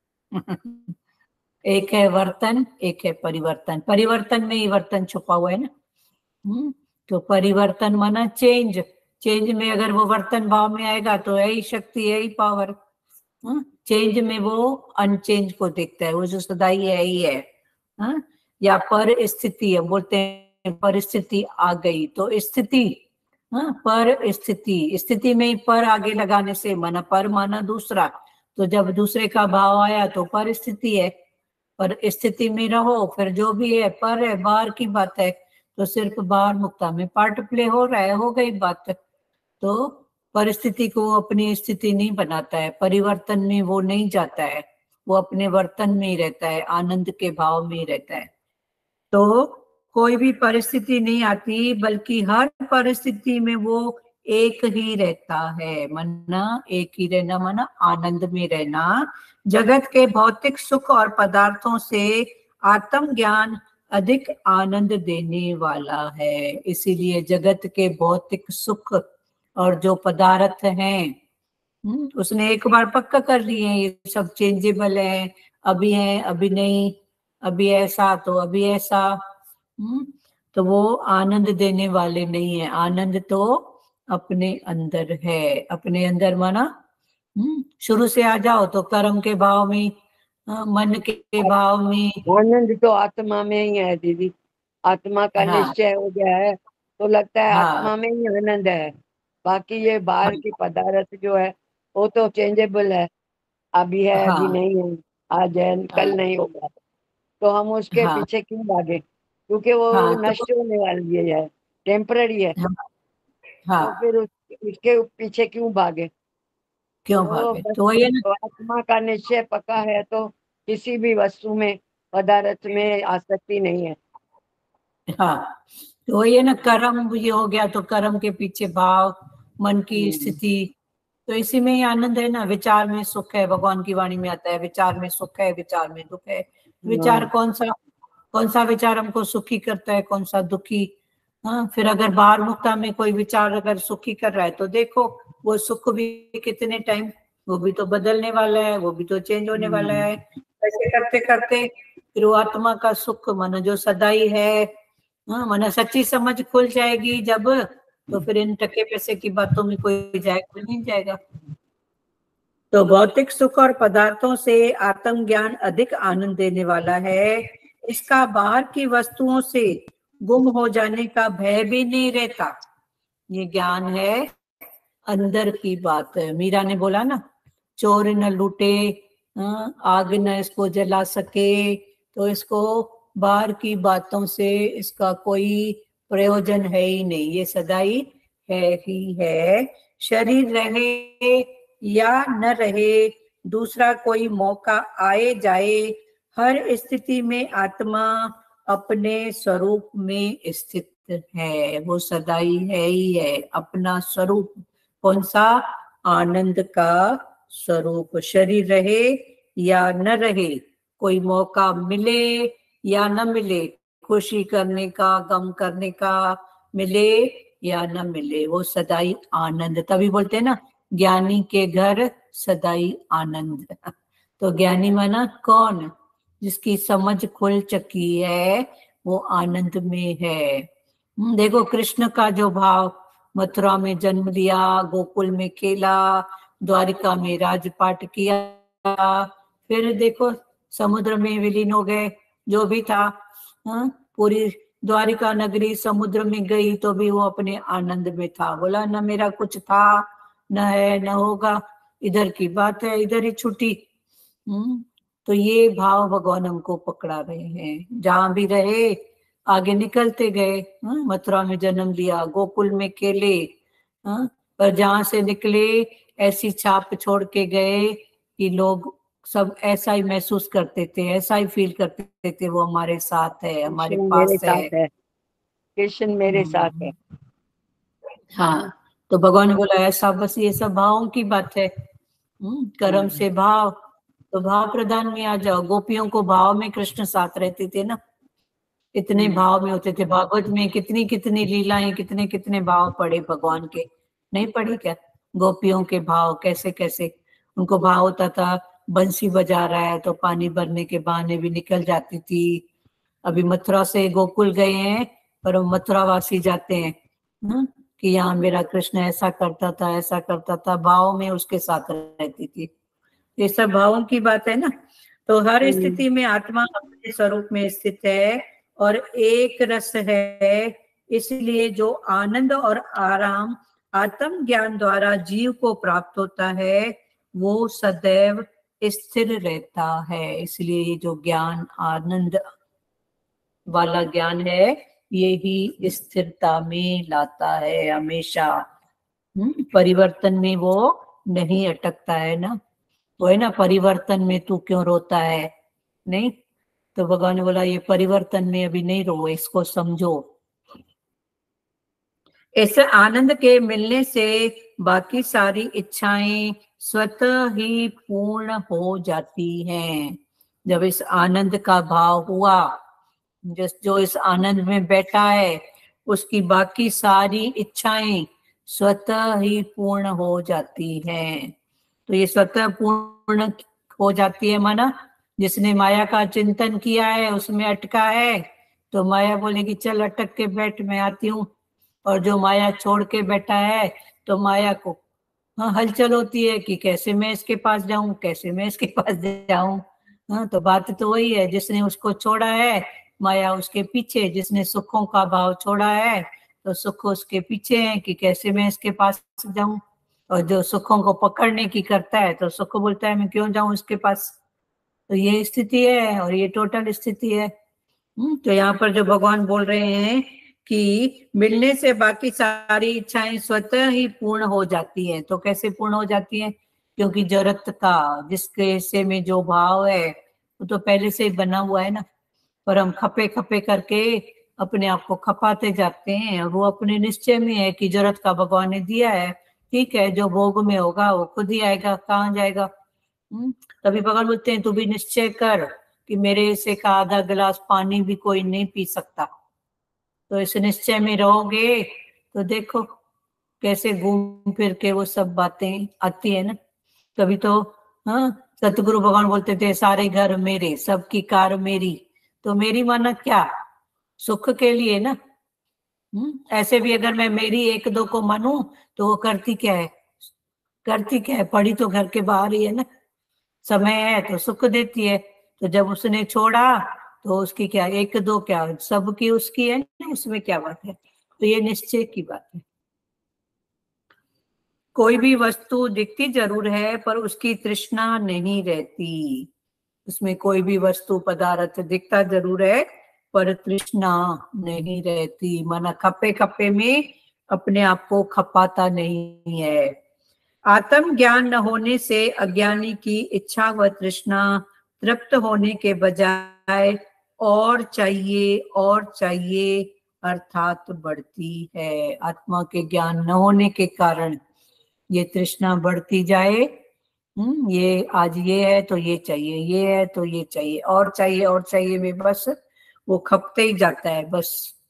एक है वर्तन, एक है परिवर्तन। परिवर्तन में ही वर्तन छुपा हुआ है ना, तो परिवर्तन माना चेंज, चेंज में अगर वो वर्तन भाव में आएगा तो यही शक्ति, यही पावर, चेंज में वो अनचेंज को देखता है, वो जो सदाई है ही है, हा? या परिस्थिति है, बोलते हैं परिस्थिति आ गई तो स्थिति, हाँ पर स्थिति, स्थिति में ही पर आगे लगाने से माना पर माना दूसरा, तो जब दूसरे का भाव आया तो परिस्थिति है, पर स्थिति में रहो, फिर जो भी है पर है, बाहर की बात है, तो सिर्फ बाहर मुक्ता में पार्ट प्ले हो रहा है, हो गई बात। तो परिस्थिति को अपनी स्थिति नहीं बनाता है, परिवर्तन में वो नहीं जाता है, वो अपने वर्तन में ही रहता है, आनंद के भाव में ही रहता है। तो कोई भी परिस्थिति नहीं आती, बल्कि हर परिस्थिति में वो एक ही रहता है। मना एक ही रहना, मना आनंद में रहना। जगत के भौतिक सुख और पदार्थों से आत्म ज्ञान अधिक आनंद देने वाला है। इसीलिए जगत के भौतिक सुख और जो पदार्थ हैं, उसने एक बार पक्का कर लिए हैं, ये सब चेंजेबल है, अभी है अभी नहीं, अभी ऐसा तो अभी ऐसा, तो वो आनंद देने वाले नहीं है। आनंद तो अपने अंदर है, अपने अंदर माना शुरू से आ जाओ तो कर्म के भाव में, मन के भाव में। आनंद तो आत्मा में ही है दीदी, आत्मा का हाँ, निश्चय हो गया है तो लगता है हाँ, आत्मा में ही आनंद है। बाकी ये बाहर हाँ, की पदार्थ जो है वो तो चेंजेबल है, अभी है अभी हाँ, नहीं है, आज है कल हाँ, नहीं होगा, तो हम उसके हाँ, पीछे क्यों भागे, क्योंकि वो हाँ, तो नष्ट होने वाली है, टेम्पररी है, हाँ, तो हाँ, फिर उस, उसके पीछे क्यों भागे। क्यों तो भागे, बस तो ये ना, तो आत्मा का निश्चय पक्का है तो किसी भी वस्तु में पदार्थ में आसक्ति नहीं है। हाँ, तो ये ना कर्म ये हो गया, तो कर्म के पीछे भाव, मन की स्थिति, तो इसी में ही आनंद है ना। विचार में सुख है, भगवान की वाणी में आता है, विचार में सुख है, विचार में दुख है। विचार कौन सा, कौन सा विचार हमको सुखी करता है, कौन सा दुखी। हाँ, फिर अगर बाहर मुक्ता में कोई विचार अगर सुखी कर रहा है तो देखो वो सुख भी कितने टाइम, वो भी तो बदलने वाला है, वो भी तो चेंज होने वाला है। ऐसे करते करते फिर वो आत्मा का सुख मन जो सदाई है, हाँ, मन सच्ची समझ खुल जाएगी जब, तो फिर इन टके पैसे की बातों में कोई जाएगा नहीं जाएगा। तो भौतिक सुख और पदार्थों से आत्म ज्ञान अधिक आनंद देने वाला है। इसका बाहर की वस्तुओं से गुम हो जाने का भय भी नहीं रहता। ये ज्ञान है, अंदर की बात है। मीरा ने बोला ना, चोर न लूटे, आग न इसको जला सके, तो इसको बाहर की बातों से इसका कोई प्रयोजन है ही नहीं, ये सदाई है ही है। शरीर रहे या न रहे, दूसरा कोई मौका आए जाए, हर स्थिति में आत्मा अपने स्वरूप में स्थित है। वो सदाई है ही है, अपना स्वरूप। कौन सा? आनंद का स्वरूप। शरीर रहे या न रहे, कोई मौका मिले या न मिले, खुशी करने का, गम करने का मिले या न मिले, वो सदाई आनंद। तभी बोलते हैं ना, ज्ञानी के घर सदाई आनंद। तो ज्ञानी माना कौन? जिसकी समझ खुल चुकी है, वो आनंद में है। देखो कृष्ण का जो भाव, मथुरा में जन्म लिया, गोकुल में खेला, द्वारिका में राजपाट किया, फिर देखो समुद्र में विलीन हो गए, जो भी था। हाँ, पूरी द्वारिका नगरी समुद्र में गई तो भी वो अपने आनंद में था। बोला न मेरा कुछ था, न है, न होगा, इधर की बात है, इधर ही छुट्टी। हम्म तो ये भाव भगवान हमको पकड़ा रहे हैं। जहां भी रहे आगे निकलते गए। मथुरा में जन्म लिया, गोकुल में खेले, पर जहां से निकले ऐसी छाप छोड़ के गए कि लोग सब ऐसा ही महसूस करते थे, ऐसा ही फील करते थे, वो हमारे साथ है, हमारे पास है, है कृष्ण मेरे साथ है। हाँ, तो भगवान ने बोला ऐसा, बस ये सब भावों की बात है। कर्म से भाव, तो भाव प्रधान में आ जाओ। गोपियों को भाव में कृष्ण साथ रहते थे ना, इतने भाव में होते थे। भागवत में कितनी कितनी लीलाएं, कितने कितने भाव पढ़े भगवान के, नहीं पढ़े क्या? गोपियों के भाव कैसे कैसे उनको भाव होता था। बंसी बजा रहा है तो पानी भरने के बहाने भी निकल जाती थी। अभी मथुरा से गोकुल गए हैं, पर मथुरा वासी जाते हैं न? कि यहाँ मेरा कृष्ण ऐसा करता था, ऐसा करता था, भाव में उसके साथ रहती थी। ये सब भावों की बात है ना। तो हर स्थिति में आत्मा अपने स्वरूप में स्थित है और एक रस है। इसलिए जो आनंद और आराम आत्म ज्ञान द्वारा जीव को प्राप्त होता है, वो सदैव स्थिर रहता है। इसलिए ये जो ज्ञान, आनंद वाला ज्ञान है, ये ही स्थिरता में लाता है हमेशा। हम्म, परिवर्तन में वो नहीं अटकता है ना, वो है ना परिवर्तन में तू क्यों रोता है, नहीं, तो भगवान ने बोला ये परिवर्तन में अभी नहीं रो, इसको समझो। ऐसे आनंद के मिलने से बाकी सारी इच्छाएं स्वतः ही पूर्ण हो जाती हैं। जब इस आनंद का भाव हुआ, जिस जो इस आनंद में बैठा है उसकी बाकी सारी इच्छाएं स्वतः ही पूर्ण हो जाती हैं। तो ये स्वतः पूर्ण हो जाती है माना जिसने माया का चिंतन किया है उसमें अटका है, तो माया बोलेगी चल अटक के बैठ, मैं आती हूँ। और जो माया छोड़ के बैठा है तो माया को हाँ हलचल होती है कि कैसे मैं इसके पास जाऊं, कैसे मैं इसके पास जाऊं। हाँ तो बात तो वही है, जिसने उसको छोड़ा है माया उसके पीछे, जिसने सुखों का भाव छोड़ा है तो सुख उसके पीछे है कि कैसे मैं इसके पास जाऊं। और जो सुखों को पकड़ने की करता है तो सुख बोलता है मैं क्यों जाऊं उसके पास। तो ये स्थिति है और ये टोटल स्थिति है। हम्म, तो यहाँ पर जो भगवान बोल रहे हैं कि मिलने से बाकी सारी इच्छाएं स्वतः ही पूर्ण हो जाती हैं। तो कैसे पूर्ण हो जाती हैं? क्योंकि जरूरत का जिसके हिस्से में जो भाव है वो तो पहले से ही बना हुआ है ना, पर हम खपे खपे करके अपने आप को खपाते जाते हैं। और वो अपने निश्चय में है कि जरूरत का भगवान ने दिया है, ठीक है, जो भोग में होगा वो खुद ही आएगा, कहाँ जाएगा। हम्म, तभी भगवान बोलते हैं तू भी निश्चय कर कि मेरे हिस्से का आधा गिलास पानी भी कोई नहीं पी सकता। तो इस निश्चय में रहोगे तो देखो कैसे घूम फिर के वो सब बातें आती है ना। तभी तो हाँ सतगुरु भगवान बोलते थे सारे घर मेरे, सबकी कार मेरी। तो मेरी माना क्या? सुख के लिए ना। हम्म, ऐसे भी अगर मैं मेरी एक दो को मानूं तो वो करती क्या है, करती क्या है, पड़ी तो घर के बाहर ही है ना। समय है तो सुख देती है, तो जब उसने छोड़ा तो उसकी क्या एक दो क्या सबकी उसकी है ना, उसमें क्या बात है। तो ये निश्चय की बात है। कोई भी वस्तु दिखती जरूर है पर उसकी तृष्णा नहीं रहती। उसमें कोई भी वस्तु पदार्थ दिखता जरूर है पर तृष्णा नहीं रहती, माना खप्पे खप्पे में अपने आप को खपाता नहीं है। आत्म ज्ञान न होने से अज्ञानी की इच्छा व तृष्णा तृप्त होने के बजाय और चाहिए और चाहिए अर्थात बढ़ती है। आत्मा के ज्ञान न होने के कारण ये तृष्णा बढ़ती जाए। हम्म, ये आज ये है तो ये चाहिए, ये है तो ये चाहिए, और चाहिए और चाहिए में बस वो खपते ही जाता है बस।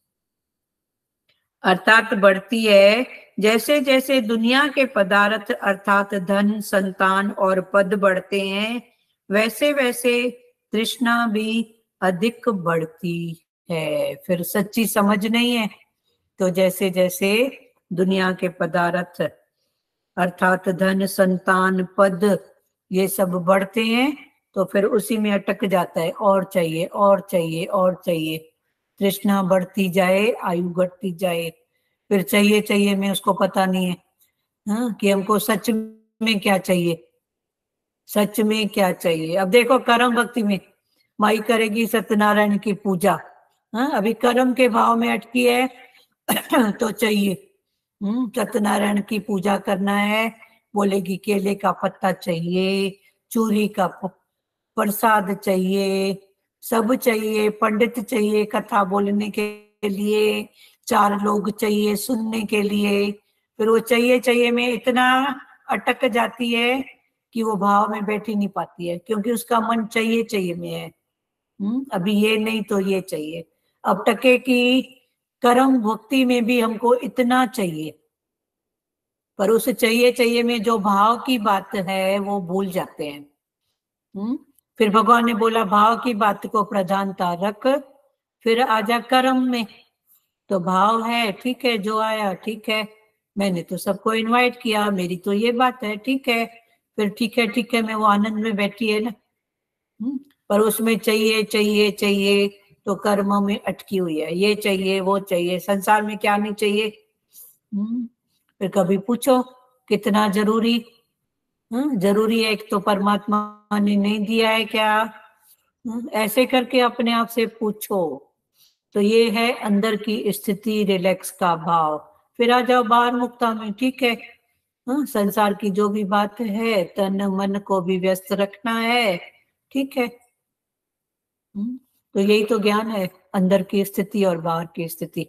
अर्थात बढ़ती है। जैसे जैसे दुनिया के पदार्थ अर्थात धन, संतान और पद बढ़ते हैं वैसे वैसे तृष्णा भी अधिक बढ़ती है। फिर सच्ची समझ नहीं है तो जैसे जैसे दुनिया के पदार्थ अर्थात धन, संतान, पद ये सब बढ़ते हैं तो फिर उसी में अटक जाता है, और चाहिए और चाहिए और चाहिए। तृष्णा बढ़ती जाए, आयु घटती जाए, फिर चाहिए चाहिए में उसको पता नहीं है हाँ कि हमको सच में क्या चाहिए, सच में क्या चाहिए। अब देखो कर्म भक्ति में माई करेगी सत्यनारायण की पूजा, हाँ अभी कर्म के भाव में अटकी है तो चाहिए हम्म सत्यनारायण की पूजा करना है, बोलेगी केले का पत्ता चाहिए, चूरी का प्रसाद चाहिए, सब चाहिए, पंडित चाहिए कथा बोलने के लिए, चार लोग चाहिए सुनने के लिए। फिर वो चाहिए चाहिए में इतना अटक जाती है कि वो भाव में बैठ ही नहीं पाती है, क्योंकि उसका मन चाहिए चाहिए में है। हम्म अभी ये नहीं तो ये चाहिए। अब टके की कर्म भक्ति में भी हमको इतना चाहिए, पर उस चाहिए चाहिए में जो भाव की बात है वो भूल जाते हैं। हम्म फिर भगवान ने बोला भाव की बात को प्रधानता रख, फिर आजा कर्म में। तो भाव है ठीक है, जो आया ठीक है, मैंने तो सबको इनवाइट किया, मेरी तो ये बात है ठीक है, फिर ठीक है ठीक है मैं वो आनंद में बैठी है ना। हम्म पर उसमें चाहिए चाहिए चाहिए तो कर्म में अटकी हुई है, ये चाहिए वो चाहिए। संसार में क्या नहीं चाहिए। हम्म फिर कभी पूछो कितना जरूरी हम्म जरूरी है, एक तो परमात्मा ने नहीं दिया है क्या। हम्म, ऐसे करके अपने आप से पूछो। तो ये है अंदर की स्थिति, रिलैक्स का भाव। फिर आ जाओ बाहर मुक्ता में, ठीक है हाँ, संसार की जो भी बात है, तन मन को भी व्यस्त रखना है, ठीक है। हम्म, तो यही तो ज्ञान है, अंदर की स्थिति और बाहर की स्थिति।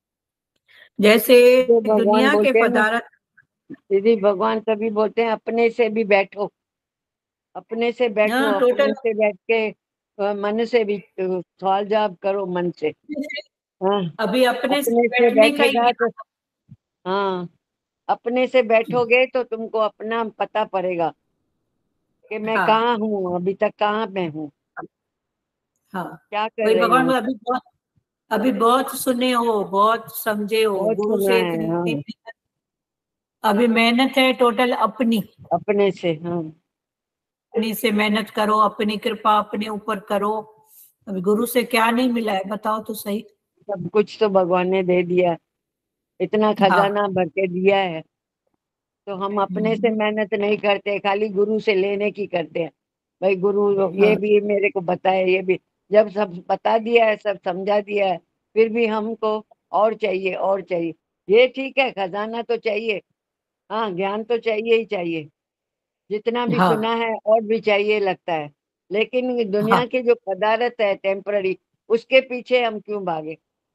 जैसे जो भगवान दुनिया के बोलते हैं ना पदार्थ, दीदी, भगवान कभी बोलते हैं अपने से भी बैठो, अपने से बैठो, हाँ अपने टोटल, से बैठ के अ, मन से भी अ, सवाल जवाब करो मन से। हाँ, अभी अपने से अपने से बैठने का ही बैठेगा तो, ज्ञान। हाँ, अपने से बैठोगे तो तुमको अपना पता पड़ेगा कि मैं हाँ कहाँ हूँ, अभी तक कहाँ मैं हूँ, हाँ, क्या कर वही रही भगवान हूँ। बोला, अभी बहुत अभी बहुत सुने हो, बहुत समझे हो, बहुत गुरु सुना से है, इतनी हाँ, मेहनत, अभी मेहनत है टोटल अपनी, अपने से, हाँ, अपनी से मेहनत करो, अपनी कृपा अपने ऊपर करो। अभी गुरु से क्या नहीं मिला है, बताओ तो सही। सब कुछ तो भगवान ने दे दिया, इतना हाँ खजाना भर के दिया है। तो हम अपने से हम्म, मेहनत नहीं करते, खाली गुरु से लेने की करते हैं। भाई गुरु ये हाँ भी मेरे को बताए, ये भी, जब सब बता दिया है, सब समझा दिया है, फिर भी हमको और चाहिए, और चाहिए। ये ठीक है, खजाना तो चाहिए, हाँ, ज्ञान तो चाहिए ही चाहिए, जितना भी हाँ सुना है और भी चाहिए लगता है। लेकिन हाँ दुनिया के जो पदार्थ है टेम्पररी, उसके पीछे हम क्यों भागे।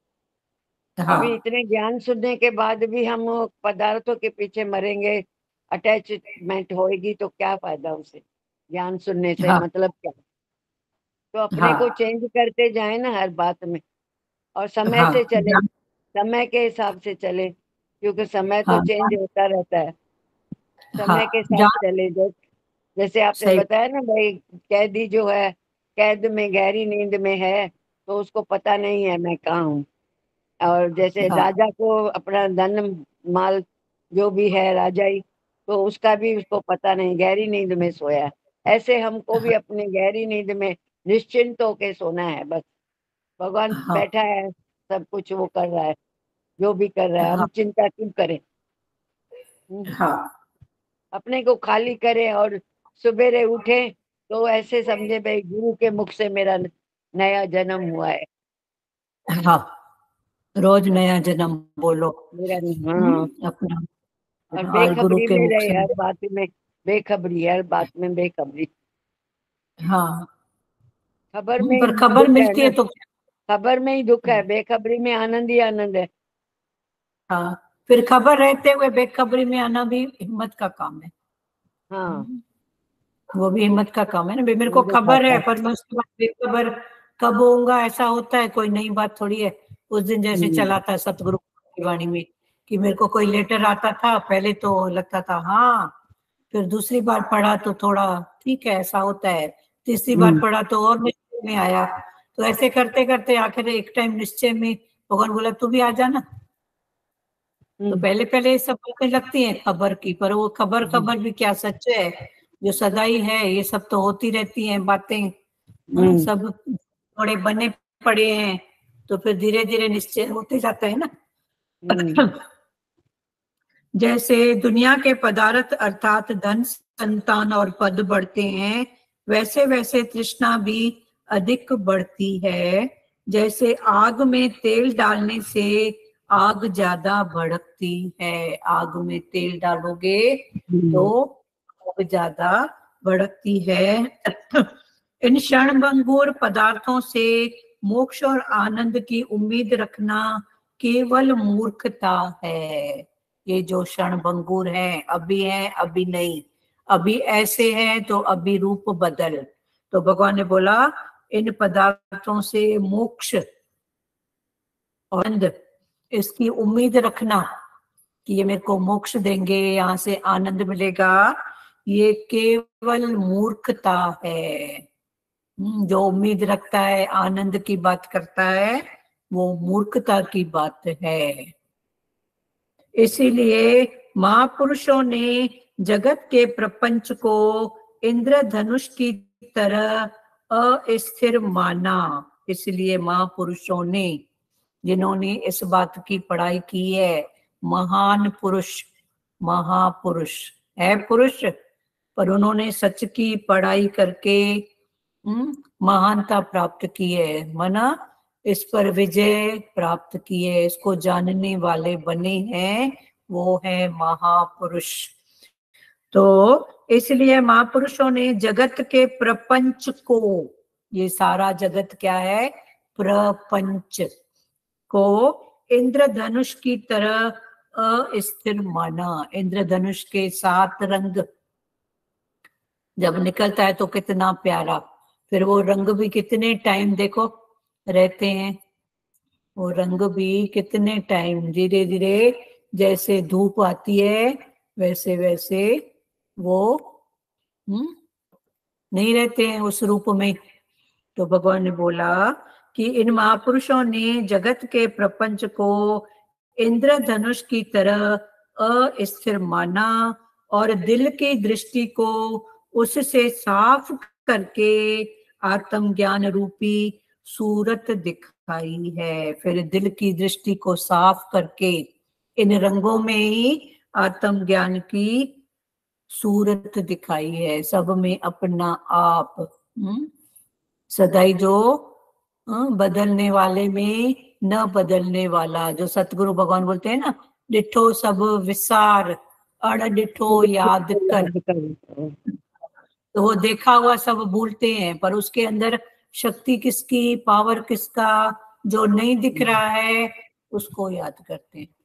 अभी हाँ इतने ज्ञान सुनने के बाद भी हम वो पदार्थों के पीछे मरेंगे, अटैचमेंट होएगी, तो क्या फायदा उसे, ज्ञान सुनने से हाँ मतलब क्या। तो अपने को हाँ चेंज करते जाए ना हर बात में, और समय हाँ से चले, ज्ञान- समय के हिसाब से चले, क्योंकि समय तो हाँ चेंज होता रहता है। हाँ समय के साथ ज्ञान, चले, जो जैसे आपने सही, बताया ना भाई, कैदी जो है, कैद में गहरी नींद में है, तो उसको पता नहीं है मैं कहाँ हूँ। और जैसे हाँ राजा को अपना धन माल जो भी है राजाई, तो उसका भी उसको पता नहीं, गहरी नींद में सोया है। ऐसे हमको भी अपने गहरी नींद में निश्चिंत होके सोना है बस। भगवान हाँ बैठा है, सब कुछ वो कर रहा है, जो भी कर रहा है, हम हाँ चिंता क्यों करें। हम्म, हाँ अपने को खाली करें और सवेरे उठे तो ऐसे समझे भाई गुरु के मुख से मेरा नया जन्म हुआ है। हाँ, रोज नया जन्म बोलो। मेरा, हाँ, हम्म, अपना, और और गुरु बेखबरी के में मुख रहे, से, हर बात में बेखबरी, हर बात में बेखबरी। हाँ खबर में हम्म, ही पर खबर दुख है मिलती ना, है तो, खबर में ही दुख है, बेखबरी में आनंद ही आनंद है। हाँ, फिर खबर रहते हुए बेखबरी में आना भी हिम्मत का काम है। हाँ, हम्म, वो भी हिम्मत का काम है ना। भाई मेरे को दुख खबर आता है, है। पर मैं उसके बाद बेखबर कब होऊंगा, ऐसा होता है, कोई नई बात थोड़ी है। उस दिन जैसे हम्म, चला था सतगुरु की वाणी में कि मेरे को कोई लेटर आता था, पहले तो लगता था हाँ, फिर दूसरी बार पढ़ा तो थोड़ा ठीक है, ऐसा होता है, तीसरी बार हम्म, पढ़ा तो और निश्चय में आया। तो ऐसे करते करते आखिर एक टाइम निश्चय में भगवान बोला तू भी आ जाना। तो हम्म, पहले पहले ये सब बातें लगती हैं खबर की, पर वो खबर हम्म, खबर भी क्या सच है, जो सदाई है, ये सब तो होती रहती हैं बातें। हाँ, हम्म, सब थोड़े बने पड़े हैं, तो फिर धीरे धीरे निश्चय होते जाता है ना। हम्म, जैसे दुनिया के पदार्थ अर्थात धन, संतान और पद बढ़ते हैं, वैसे वैसे तृष्णा भी अधिक बढ़ती है। जैसे आग में तेल डालने से आग ज्यादा भड़कती है, आग में तेल डालोगे तो हम्म, आग ज्यादा भड़कती है। इन क्षणभंगुर पदार्थों से मोक्ष और आनंद की उम्मीद रखना केवल मूर्खता है। ये जो क्षण भंगुर है, अभी है अभी नहीं, अभी ऐसे है तो अभी रूप बदल। तो भगवान ने बोला इन पदार्थों से मोक्ष और आनंद, इसकी उम्मीद रखना कि ये मेरे को मोक्ष देंगे, यहाँ से आनंद मिलेगा, ये केवल मूर्खता है। हम्म, जो उम्मीद रखता है, आनंद की बात करता है, वो मूर्खता की बात है। इसीलिए महापुरुषों ने जगत के प्रपंच को इंद्रधनुष की तरह अस्थिर माना। इसलिए महापुरुषों ने, जिन्होंने इस बात की पढ़ाई की है, महान पुरुष, महापुरुष है पुरुष, पर उन्होंने सच की पढ़ाई करके हम्म, महानता प्राप्त की है, माना इस पर विजय प्राप्त की है, इसको जानने वाले बने हैं, वो है महापुरुष। तो इसलिए महापुरुषों ने जगत के प्रपंच को, ये सारा जगत क्या है, प्रपंच को इंद्रधनुष की तरह अस्थिर माना। इंद्रधनुष के सात रंग जब निकलता है तो कितना प्यारा, फिर वो रंग भी कितने टाइम देखो रहते हैं, वो रंग भी कितने टाइम, धीरे धीरे जैसे धूप आती है वैसे वैसे वो हम्म नहीं रहते हैं उस रूप में। तो भगवान ने बोला कि इन महापुरुषों ने जगत के प्रपंच को इंद्रधनुष की तरह अस्थिर माना और दिल की दृष्टि को उससे साफ करके आत्मज्ञान रूपी सूरत दिखाई है। फिर दिल की दृष्टि को साफ करके इन रंगों में ही आत्मज्ञान की सूरत दिखाई है, सब में अपना आप। हम्म सदाई जो बदलने वाले में न बदलने वाला, जो सतगुरु भगवान बोलते हैं ना, डिठो सब विसार अड़ डिठो याद कर। तो वो देखा हुआ सब भूलते हैं, पर उसके अंदर शक्ति किसकी, पावर किसका, जो नहीं दिख रहा है उसको याद करते हैं।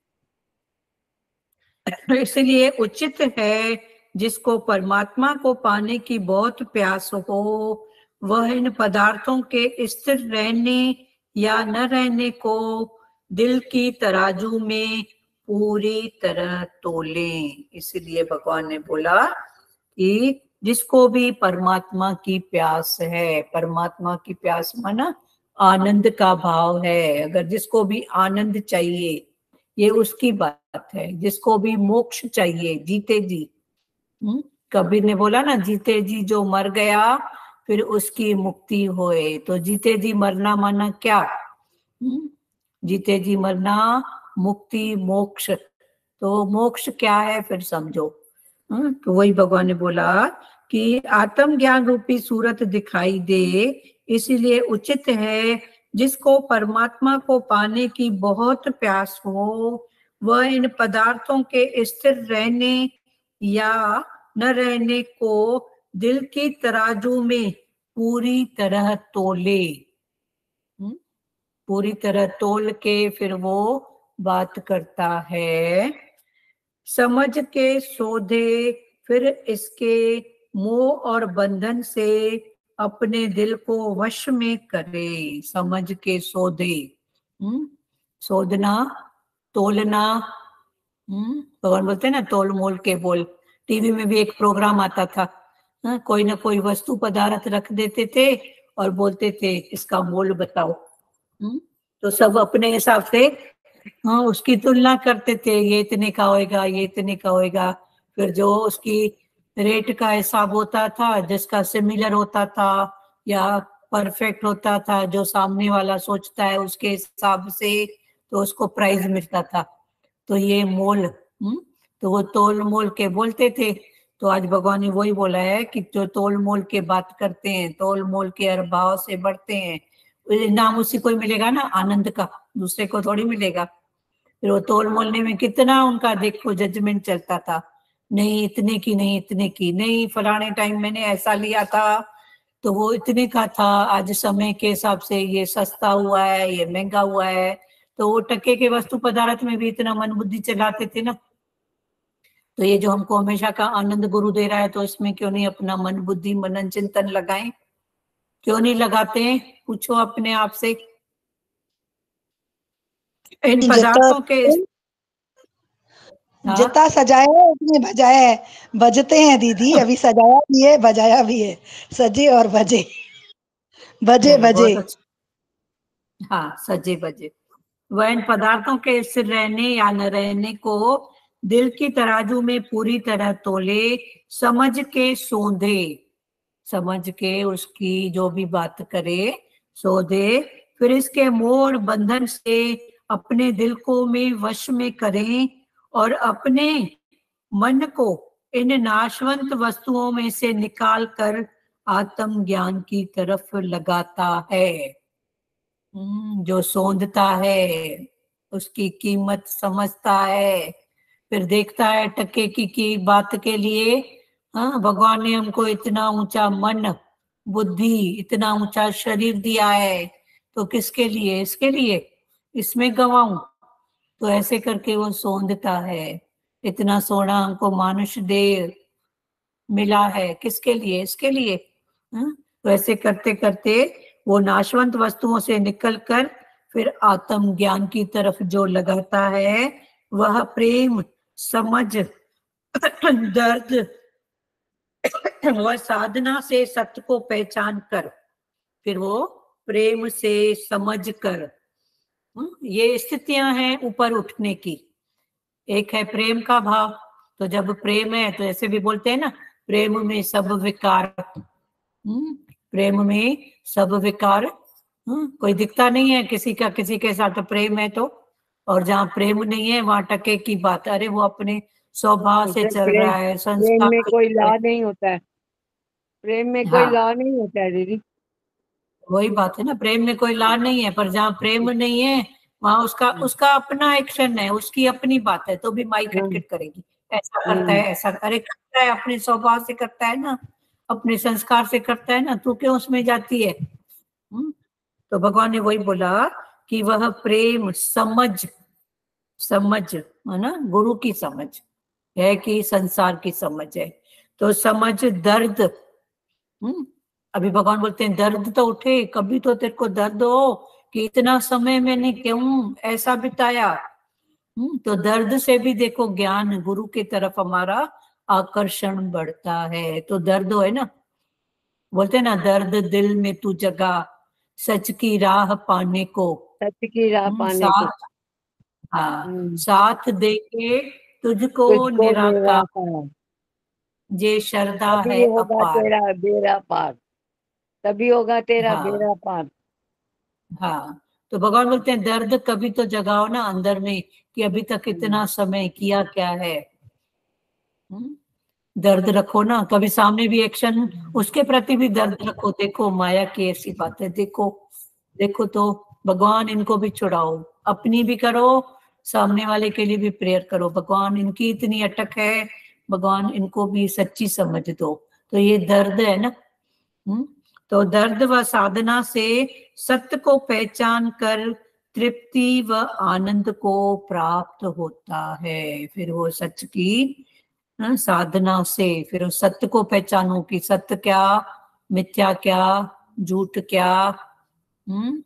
तो इसलिए उचित है जिसको परमात्मा को पाने की बहुत प्यास हो, वह इन पदार्थों के स्थिर रहने या न रहने को दिल की तराजू में पूरी तरह तोले। इसलिए भगवान ने बोला कि जिसको भी परमात्मा की प्यास है, परमात्मा की प्यास माना आनंद का भाव है, अगर जिसको भी आनंद चाहिए ये उसकी बात है, जिसको भी मोक्ष चाहिए, जीते जी, हम्म कबीर ने बोला ना, जीते जी जो मर गया फिर उसकी मुक्ति होए। तो जीते जी मरना माना क्या, हम्म जीते जी मरना मुक्ति मोक्ष। तो मोक्ष क्या है फिर समझो। हम्म तो वही भगवान ने बोला कि आत्मज्ञान रूपी सूरत दिखाई दे, इसीलिए उचित है जिसको परमात्मा को पाने की बहुत प्यास हो, वह इन पदार्थों के स्थिर रहने या न रहने को दिल की तराजू में पूरी तरह तोले। पूरी तरह तोल के फिर वो बात करता है। समझ के सोधे फिर इसके मोह और बंधन से अपने दिल को वश में करे। समझ के सोधे, हम्म सोधना, तोलना। हम्म भगवान बोलते हैं ना, तोल मोल के बोल। टीवी में भी एक प्रोग्राम आता था, हा? कोई ना कोई वस्तु पदार्थ रख देते थे और बोलते थे इसका मोल बताओ। हम्म तो सब अपने हिसाब से हाँ उसकी तुलना करते थे, ये इतने का होएगा, ये इतने का होएगा। फिर जो उसकी रेट का हिसाब होता था, जिसका सिमिलर होता था या परफेक्ट होता था, जो सामने वाला सोचता है उसके हिसाब से, तो उसको प्राइज मिलता था। तो ये मोल, हम्म तो वो तोल मोल के बोलते थे। तो आज भगवान ने वही बोला है कि जो तोल मोल के बात करते हैं, तोल मोल के अभाव से बढ़ते हैं, नाम उसी को ही मिलेगा ना आनंद का, दूसरे को थोड़ी मिलेगा। फिर वो तोल मोलने में कितना उनका देखो जजमेंट चलता था, नहीं इतने की, नहीं इतने की, नहीं फलाने टाइम मैंने ऐसा लिया था तो वो इतने का था, आज समय के हिसाब से ये सस्ता हुआ है, ये महंगा हुआ है। तो वो टके के वस्तु पदार्थ में भी इतना मन बुद्धि चलाते थे ना। तो ये जो हमको हमेशा का आनंद गुरु दे रहा है, तो इसमें क्यों नहीं अपना मन बुद्धि मनन चिंतन लगाएं, क्यों नहीं लगाते हैं? पूछो अपने आप से। इन पदार्थों के जितना सजाया है उतने बजाया है, बजते हैं दीदी, अभी सजाया भी है बजाया भी है, सजे और बजे, बजे बजे। हाँ सजे बजे। वह इन पदार्थों के स्थिर रहने या न रहने को दिल की तराजू में पूरी तरह तोले, समझ के सोंधे, समझ के उसकी जो भी बात करे सोधे, फिर इसके मोह और बंधन से अपने दिल को में वश में करें और अपने मन को इन नाशवंत वस्तुओं में से निकाल कर आत्म ज्ञान की तरफ लगाता है। जो सोंधता है उसकी कीमत समझता है, फिर देखता है टके की, की बात के लिए हाँ, भगवान ने हमको इतना ऊंचा मन, बुद्धि, इतना ऊंचा शरीर दिया है, तो किसके लिए? इसके लिए इसमें गवाऊं? तो ऐसे करके वो सौंदता है। इतना सोना हमको मानुष देह मिला है, किसके लिए? इसके लिए। हाँ? तो ऐसे करते करते वो नाशवंत वस्तुओं से निकलकर फिर आत्म ज्ञान की तरफ जो लगाता है, वह प्रेम, समझ, दर्द, वह साधना से सत्य को पहचान कर, फिर वो प्रेम से समझ कर, ये स्थितियां हैं ऊपर उठने की। एक है प्रेम का भाव, तो जब प्रेम है तो ऐसे भी बोलते हैं ना, प्रेम में सब विकार, प्रेम में सब विकार, कोई दिखता नहीं है किसी का किसी के साथ प्रेम है तो, और जहाँ प्रेम नहीं है वहां टके की बात, अरे वो अपने स्वभाव से चल रहा है, प्रेम संस्कार में कोई है। लॉ नहीं होता है, प्रेम में कोई हाँ, लॉ नहीं होता है दीदी। वही बात है ना, प्रेम में कोई ला नहीं है, पर जहाँ प्रेम नहीं है वहां उसका उसका अपना एक्शन है, उसकी अपनी बात है, तो भी माई खटखट करेगी, ऐसा करता है, ऐसा, अरे करता है, अपने स्वभाव से करता है ना, अपने संस्कार से करता है ना, तू क्यों उसमें जाती है? हुँ? तो भगवान ने वही बोला कि वह प्रेम, समझ, समझ है ना, गुरु की समझ है कि संसार की समझ है, तो समझ, दर्द, हम्म अभी भगवान बोलते हैं दर्द तो उठे, कभी तो तेरे को दर्द हो कि इतना समय मैंने क्यों ऐसा बिताया। हम्म तो दर्द से भी देखो ज्ञान गुरु की तरफ हमारा आकर्षण बढ़ता है, तो दर्द है ना, बोलते हैं ना, दर्द दिल में तू जगा, सच की राह पाने को, सच की राह हम्म, पाने को, साथ, हाँ, हम्म, साथ देके तुझको तुझको निराकार, निराकार, जे श्रद्धा तभी है होगा अपार। तेरा बेड़ा पार, तभी होगा तेरा हाँ, बेड़ा पार। हाँ, तो भगवान बोलते हैं दर्द कभी तो जगाओ ना अंदर में, कि अभी तक इतना समय किया क्या है। हम्म? दर्द रखो ना, कभी सामने भी एक्शन, उसके प्रति भी दर्द रखो, देखो माया की ऐसी बात है, देखो देखो, तो भगवान इनको भी छुड़ाओ, अपनी भी करो, सामने वाले के लिए भी प्रेयर करो, भगवान इनकी इतनी अटक है, भगवान इनको भी सच्ची समझ दो, तो ये दर्द है ना। हम्म तो दर्द व साधना से सत्य को पहचान कर तृप्ति व आनंद को प्राप्त होता है, फिर वो सच की हाँ, साधना से फिर उस सत्य को पहचानो कि सत्य क्या, मिथ्या क्या, झूठ क्या। हम्म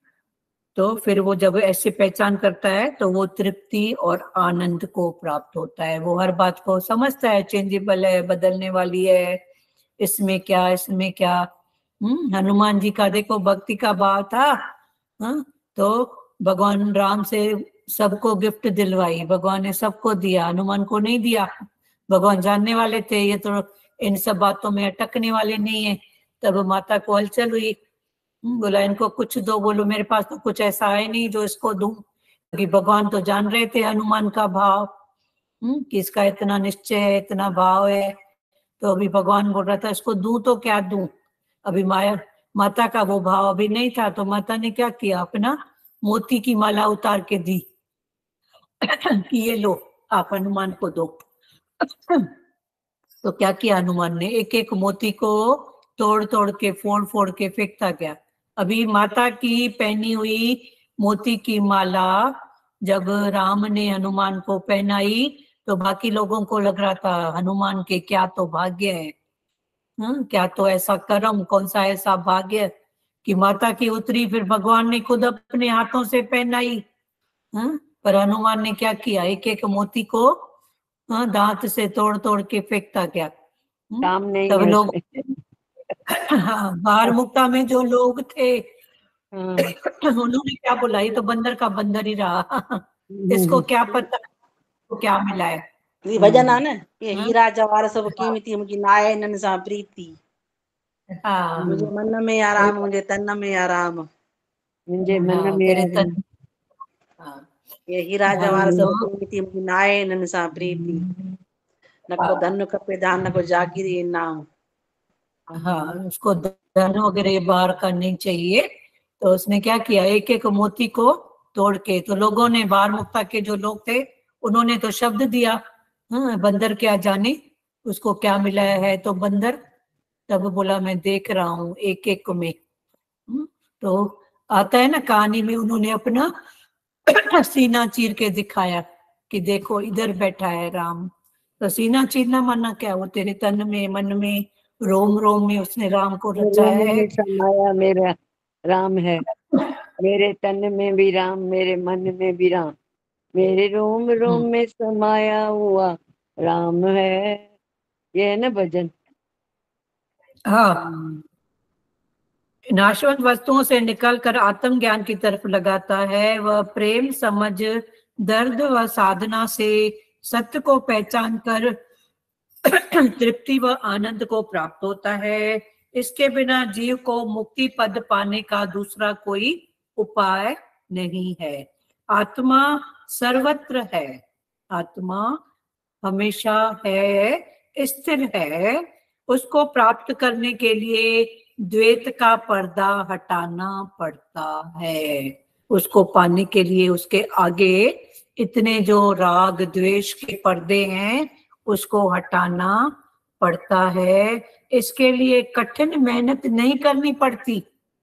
तो फिर वो जब ऐसे पहचान करता है तो वो तृप्ति और आनंद को प्राप्त होता है, वो हर बात को समझता है, चेंजेबल है, बदलने वाली है, इसमें क्या, इसमें क्या। हम्म हनुमान जी का देखो भक्ति का भाव था, हाँ, तो भगवान राम से सबको गिफ्ट दिलवाई, भगवान ने सबको दिया, हनुमान को नहीं दिया। भगवान जानने वाले थे ये तो इन सब बातों में अटकने वाले नहीं है, तब माता को हलचल हुई, बोला इनको कुछ दो, बोलो मेरे पास तो कुछ ऐसा है नहीं जो इसको दूं, क्योंकि भगवान तो जान रहे थे हनुमान का भाव, हम्म कि इसका इतना निश्चय है, इतना भाव है, तो अभी भगवान बोल रहा था इसको दूं तो क्या दूं, अभी माया माता का वो भाव अभी नहीं था, तो माता ने क्या किया, अपना मोती की माला उतार के दी कि ये लो आप हनुमान को दो। तो क्या किया हनुमान ने, एक एक मोती को तोड़ तोड़ के, फोड़ फोड़ के फेंकता गया। अभी माता की पहनी हुई मोती की माला जब राम ने हनुमान को पहनाई, तो बाकी लोगों को लग रहा था हनुमान के क्या तो भाग्य है, हाँ, क्या तो ऐसा कर्म, कौन सा ऐसा भाग्य कि माता की उतरी, फिर भगवान ने खुद अपने हाथों से पहनाई। हाँ, पर हनुमान ने क्या किया, एक एक मोती को हाँ, दांत से तोड़ तोड़ के फेंकता गया। काम नहीं तब है लोग उसमें। हाँ, बाहर मुक्ता में जो लोग थे हाँ, उन्होंने क्या बोला, ये तो बंदर का बंदर ही रहा, इसको क्या पता तो क्या मिला है। ये भजन है ना, ये हाँ? हीरा जवाहर सब कीमती मुझे नाये नन सा प्रीति, हाँ, मुझे मन में आराम, मुझे तन में आराम, मुझे मन हाँ, में तेरे आ तन, हाँ, ये हीरा हाँ, जवाहर सब तो कीमती मुझे नाये नन सा प्रीति, न को धन खपे दान, न को जागीरी नाम। हाँ, उसको धन वगैरह बाहर का नहीं चाहिए, तो उसने क्या किया, एक एक मोती को तोड़ के, तो लोगों ने, बाहर मुक्ता के जो लोग थे उन्होंने तो शब्द दिया, हाँ, बंदर क्या जाने, उसको क्या मिला है, तो बंदर। तब बोला मैं देख रहा हूँ एक एक में। तो आता है ना कहानी में, उन्होंने अपना सीना चीर के दिखाया कि देखो इधर बैठा है राम। तो सीना चीरना माना क्या, वो तेरे तन में मन में रोम रोम में उसने राम को रचा रोम है। में समाया मेरा राम है, मेरे तन में भी राम, मेरे मन में भी राम, मेरे रोम रोम में समाया हुआ राम है। ये है ना भजन। हाँ, नाशवंत वस्तुओं से निकलकर आत्म ज्ञान की तरफ लगाता है। वह प्रेम, समझ, दर्द व साधना से सत्य को पहचान कर तृप्ति व आनंद को प्राप्त होता है। इसके बिना जीव को मुक्ति पद पाने का दूसरा कोई उपाय नहीं है। आत्मा सर्वत्र है, आत्मा हमेशा है, स्थिर है। उसको प्राप्त करने के लिए द्वैत का पर्दा हटाना पड़ता है। उसको पाने के लिए उसके आगे इतने जो राग द्वेष के पर्दे हैं उसको हटाना पड़ता है। इसके लिए कठिन मेहनत नहीं करनी पड़ती।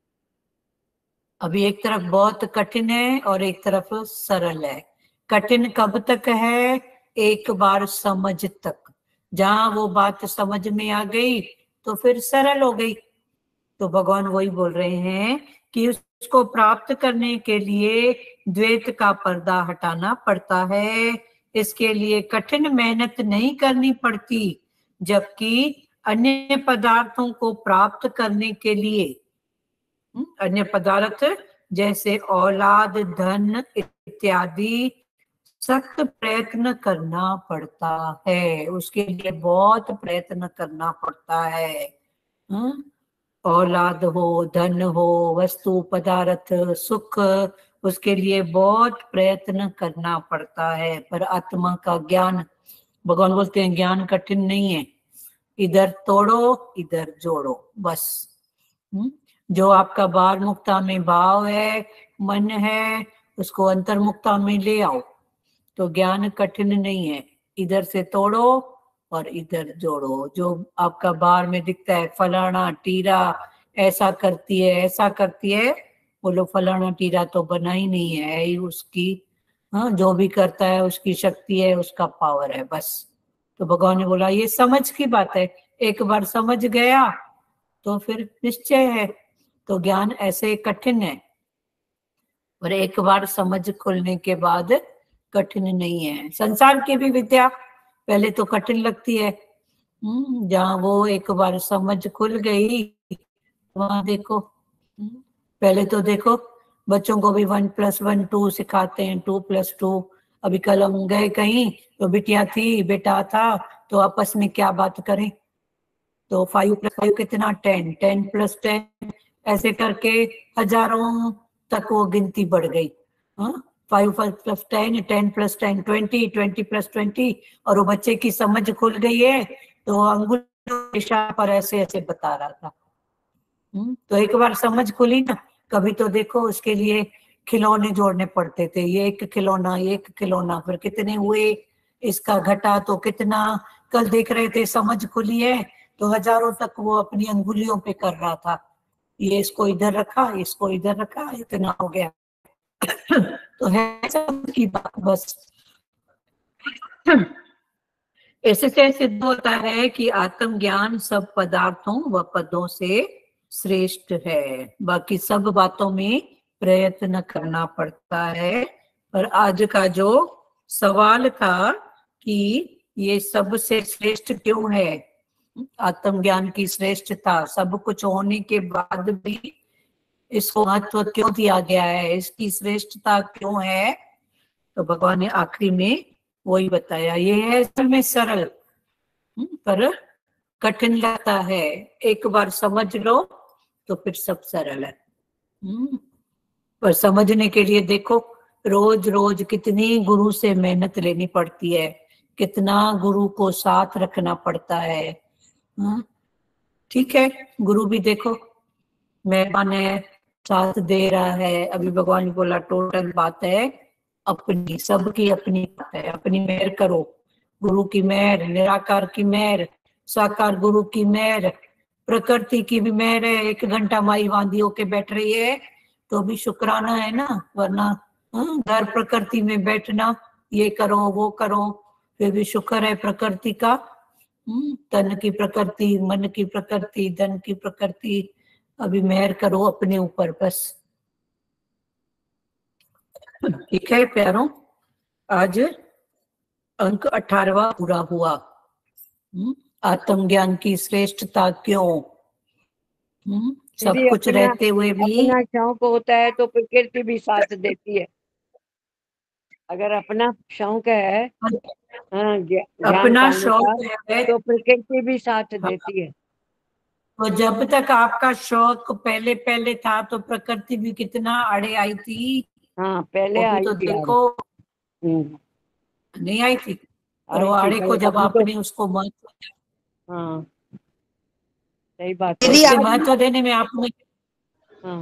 अभी एक तरफ बहुत कठिन है और एक तरफ सरल है। कठिन कब तक है, एक बार समझ तक। जहां वो बात समझ में आ गई तो फिर सरल हो गई। तो भगवान वही बोल रहे हैं कि उसको प्राप्त करने के लिए द्वैत का पर्दा हटाना पड़ता है। इसके लिए कठिन मेहनत नहीं करनी पड़ती, जबकि अन्य पदार्थों को प्राप्त करने के लिए, अन्य पदार्थ जैसे औलाद, धन इत्यादि, सख्त प्रयत्न करना पड़ता है। उसके लिए बहुत प्रयत्न करना पड़ता है। हुँ? औलाद हो, धन हो, वस्तु पदार्थ, सुख, उसके लिए बहुत प्रयत्न करना पड़ता है। पर आत्मा का ज्ञान, भगवान बोलते हैं ज्ञान कठिन नहीं है, इधर तोड़ो इधर जोड़ो बस। हुँ? जो आपका बाहर मुक्ता में भाव है, मन है, उसको अंतर्मुक्ता में ले आओ। तो ज्ञान कठिन नहीं है, इधर से तोड़ो और इधर जोड़ो। जो आपका बाहर में दिखता है, फलाना टीरा ऐसा करती है ऐसा करती है, बोलो फलाना टीरा तो बना ही नहीं है, ही उसकी, हाँ, जो भी करता है उसकी शक्ति है, उसका पावर है बस। तो भगवान ने बोला ये समझ की बात है, एक बार समझ गया तो फिर निश्चय है। तो ज्ञान ऐसे कठिन है, पर एक बार समझ खुलने के बाद कठिन नहीं है। संसार की भी विद्या पहले तो कठिन लगती है, जहाँ वो एक बार समझ खुल गई वहां देखो, पहले तो देखो बच्चों को भी वन प्लस वन टू सिखाते हैं, टू प्लस टू। अभी कल हम गए कहीं तो बिटिया थी बेटा था, तो आपस में क्या बात करें, तो फाइव प्लस फाइव कितना, टेन, टेन प्लस टेन, ऐसे करके हजारों तक वो गिनती बढ़ गई। हाँ, five plus ten, ten plus ten twenty, twenty plus twenty. और वो बच्चे की समझ खुल गई है तो अंगुल इशारा पर ऐसे ऐसे बता रहा था। हुँ? तो एक बार समझ खुली ना, कभी तो देखो उसके लिए खिलौने जोड़ने पड़ते थे, ये एक खिलौना ये एक खिलौना, फिर कितने हुए, इसका घटा तो कितना। कल देख रहे थे समझ खुली है तो हजारों तक वो अपनी अंगुलियों पे कर रहा था, ये इसको इधर रखा, इसको इधर रखा, इतना हो गया। तो है समझ की बात बस। इससे सिद्ध होता है कि आत्मज्ञान सब पदार्थों व पदों से श्रेष्ठ है। बाकी सब बातों में प्रयत्न करना पड़ता है। पर आज का जो सवाल था कि ये सबसे श्रेष्ठ क्यों है, आत्मज्ञान की श्रेष्ठता, सब कुछ होने के बाद भी इसको महत्व क्यों दिया गया है, इसकी श्रेष्ठता क्यों है, तो भगवान ने आखिरी में वही बताया। ये है असल में सरल, पर कठिन लगता है। एक बार समझ लो तो फिर सब सरल है। पर समझने के लिए देखो रोज रोज कितनी गुरु से मेहनत लेनी पड़ती है, कितना गुरु को साथ रखना पड़ता है। ठीक है, गुरु भी देखो मेहरबान है, साथ दे रहा है। अभी भगवान ने बोला टोटल बात है अपनी, सबकी अपनी बात है, अपनी मेहर करो। गुरु की मेहर, निराकार की मेहर, साकार गुरु की मेहर, प्रकृति की भी मेहर है। एक घंटा माई वांदी होके बैठ रही है तो भी शुक्राना है ना, वरना हाँ, घर प्रकृति में बैठना, ये करो वो करो, फिर भी शुक्र है प्रकृति का। हम्म, तन की प्रकृति, मन की प्रकृति, धन की प्रकृति, अभी मेहर करो अपने ऊपर बस। ठीक है प्यारों, आज अंक अठारहवां पूरा हुआ। हम्म, आत्मज्ञान की श्रेष्ठता क्यों? हम्म, सब दीदी कुछ अपना रहते हुए भी अपना शौक होता है तो प्रकृति भी साथ देती है। अगर अपना शौक है हाँ ज्ञा- ज्ञान अपना पाने का, शौक है, तो प्रकृति भी साथ हाँ, देती है। तो जब तक आपका शौक पहले पहले था तो प्रकृति भी कितना आड़े आई थी। हाँ पहले वो भी आई तो थी यार। देखो, हम्म, नहीं आई थी। और वो आई थी आड़े को पहले, जब अभी तो आपने उसको महत्व, हाँ सही बात है। दीदी उसके आज महत्व देने में आप में हाँ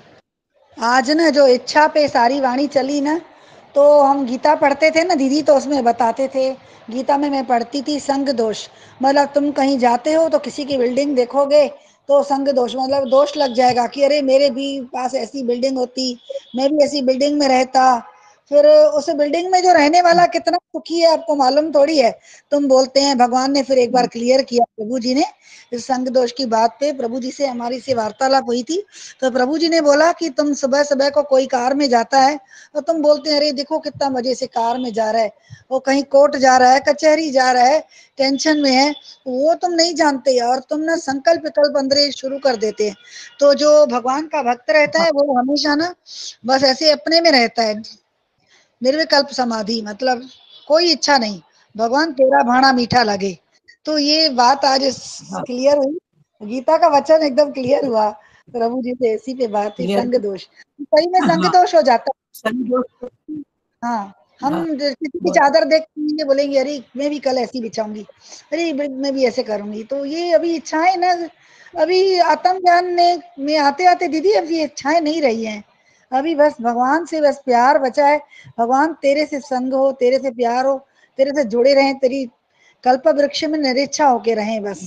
आज ना जो इच्छा पे सारी वाणी चली ना, तो हम गीता पढ़ते थे ना दीदी, तो उसमें बताते थे, गीता में मैं पढ़ती थी संग दोष। मतलब तुम कहीं जाते हो तो किसी की बिल्डिंग देखोगे तो संग दोष, मतलब दोष लग जाएगा कि अरे मेरे भी पास ऐसी बिल्डिंग होती, मैं भी ऐसी बिल्डिंग में रहता। फिर उस बिल्डिंग में जो रहने वाला कितना सुखी है आपको मालूम थोड़ी है। तुम बोलते हैं, भगवान ने फिर एक बार क्लियर किया प्रभु जी ने इस संग दोष की बात पे, प्रभु जी से हमारी से वार्तालाप हुई थी। तो प्रभु जी ने बोला कि तुम सुबह सुबह को कोई कार में जाता है तो तुम बोलते हैं अरे देखो कितना मजे से कार में जा रहा है, वो कहीं कोर्ट जा रहा है, कचहरी जा रहा है, टेंशन में है, वो तुम नहीं जानते और तुम ना संकल्प विकल्प अंदर शुरू कर देते हैं। तो जो भगवान का भक्त रहता है वो हमेशा ना बस ऐसे अपने में रहता है, निर्विकल्प समाधि, मतलब कोई इच्छा नहीं, भगवान तेरा भाणा मीठा लगे। तो ये बात आज हाँ, क्लियर हुई, गीता का वचन एकदम क्लियर हुआ प्रभु जी से, इसी पे बात थी, क्लियर, संग दोष। सही में संग हाँ, दोष हो जाता संतोष, है। हाँ, हम हाँ, किसी की बहुत चादर देख के बोलेंगे अरे मैं भी कल ऐसी बिछाऊंगी, अरे मैं भी ऐसे करूंगी। तो ये अभी इच्छाएं ना, अभी आत्म ज्ञान ने में आते आते दीदी अभी इच्छाएं नहीं रही हैं। अभी बस भगवान से बस प्यार बचा है। भगवान तेरे से संग हो, तेरे से प्यार हो, तेरे से जुड़े रहें, तेरी कल्प वृक्ष में निरीक्षा होके रहें बस।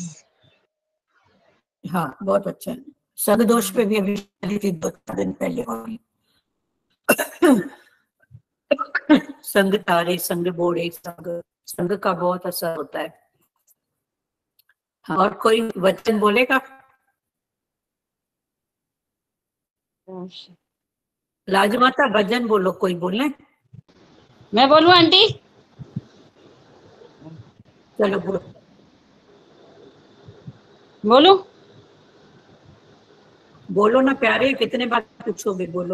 हाँ, बहुत अच्छा है। संतोष पे भी अभी चली थी दो चार दिन पहले और संग तारे, संग बोड़े, संग संग का बहुत असर होता है। हाँ, और कोई वचन बोलेगा? लाजमाता भजन बोलो, कोई बोले? मैं बोलूं आंटी? चलो बोलो, बोलूं? बोलो ना प्यारे, कितने बार पूछोगे, बोलो।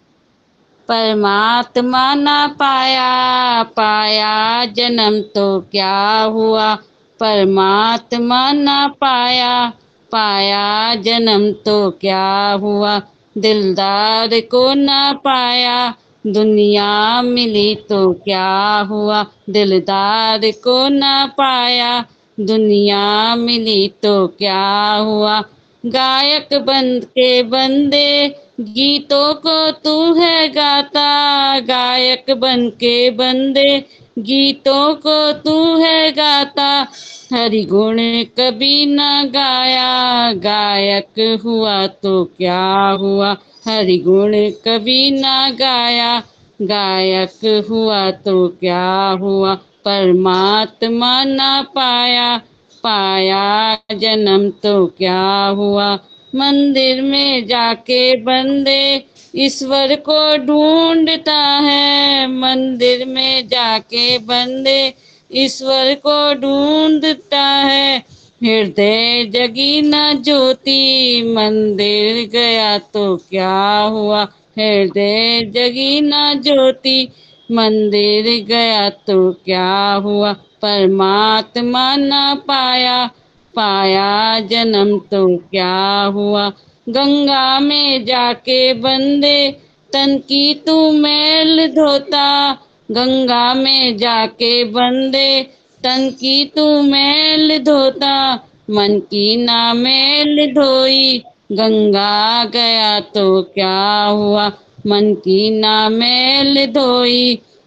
परमात्मा ना पाया, पाया जन्म तो क्या हुआ। परमात्मा ना पाया, पाया जन्म तो क्या हुआ। दिलदार को ना पाया, दुनिया मिली तो क्या हुआ। दिलदार को ना पाया, दुनिया मिली तो क्या हुआ। गायक बन के बंदे गीतों को तू है गाता। गायक बन के बंदे गीतों को तू है गाता। हरि गुण कभी न गाया, गायक हुआ तो क्या हुआ। हरि गुण कभी न गाया, गायक हुआ तो क्या हुआ। परमात्मा न पाया, पाया जन्म तो क्या हुआ। मंदिर में जाके बंदे ईश्वर को ढूंढता है। मंदिर में जाके बंदे ईश्वर को ढूंढता है। हृदय जगी न ज्योति, मंदिर गया तो क्या हुआ। हृदय जगी न ज्योति, मंदिर गया तो क्या हुआ। परमात्मा न पाया, पाया जन्म तो क्या हुआ। गंगा में जाके बंदे तन की तू मैल धोता। गंगा में जाके बंदे तन की तू मैल धोता। मन की ना मैल धोई, गंगा गया तो क्या हुआ। मन की ना मैल धोई,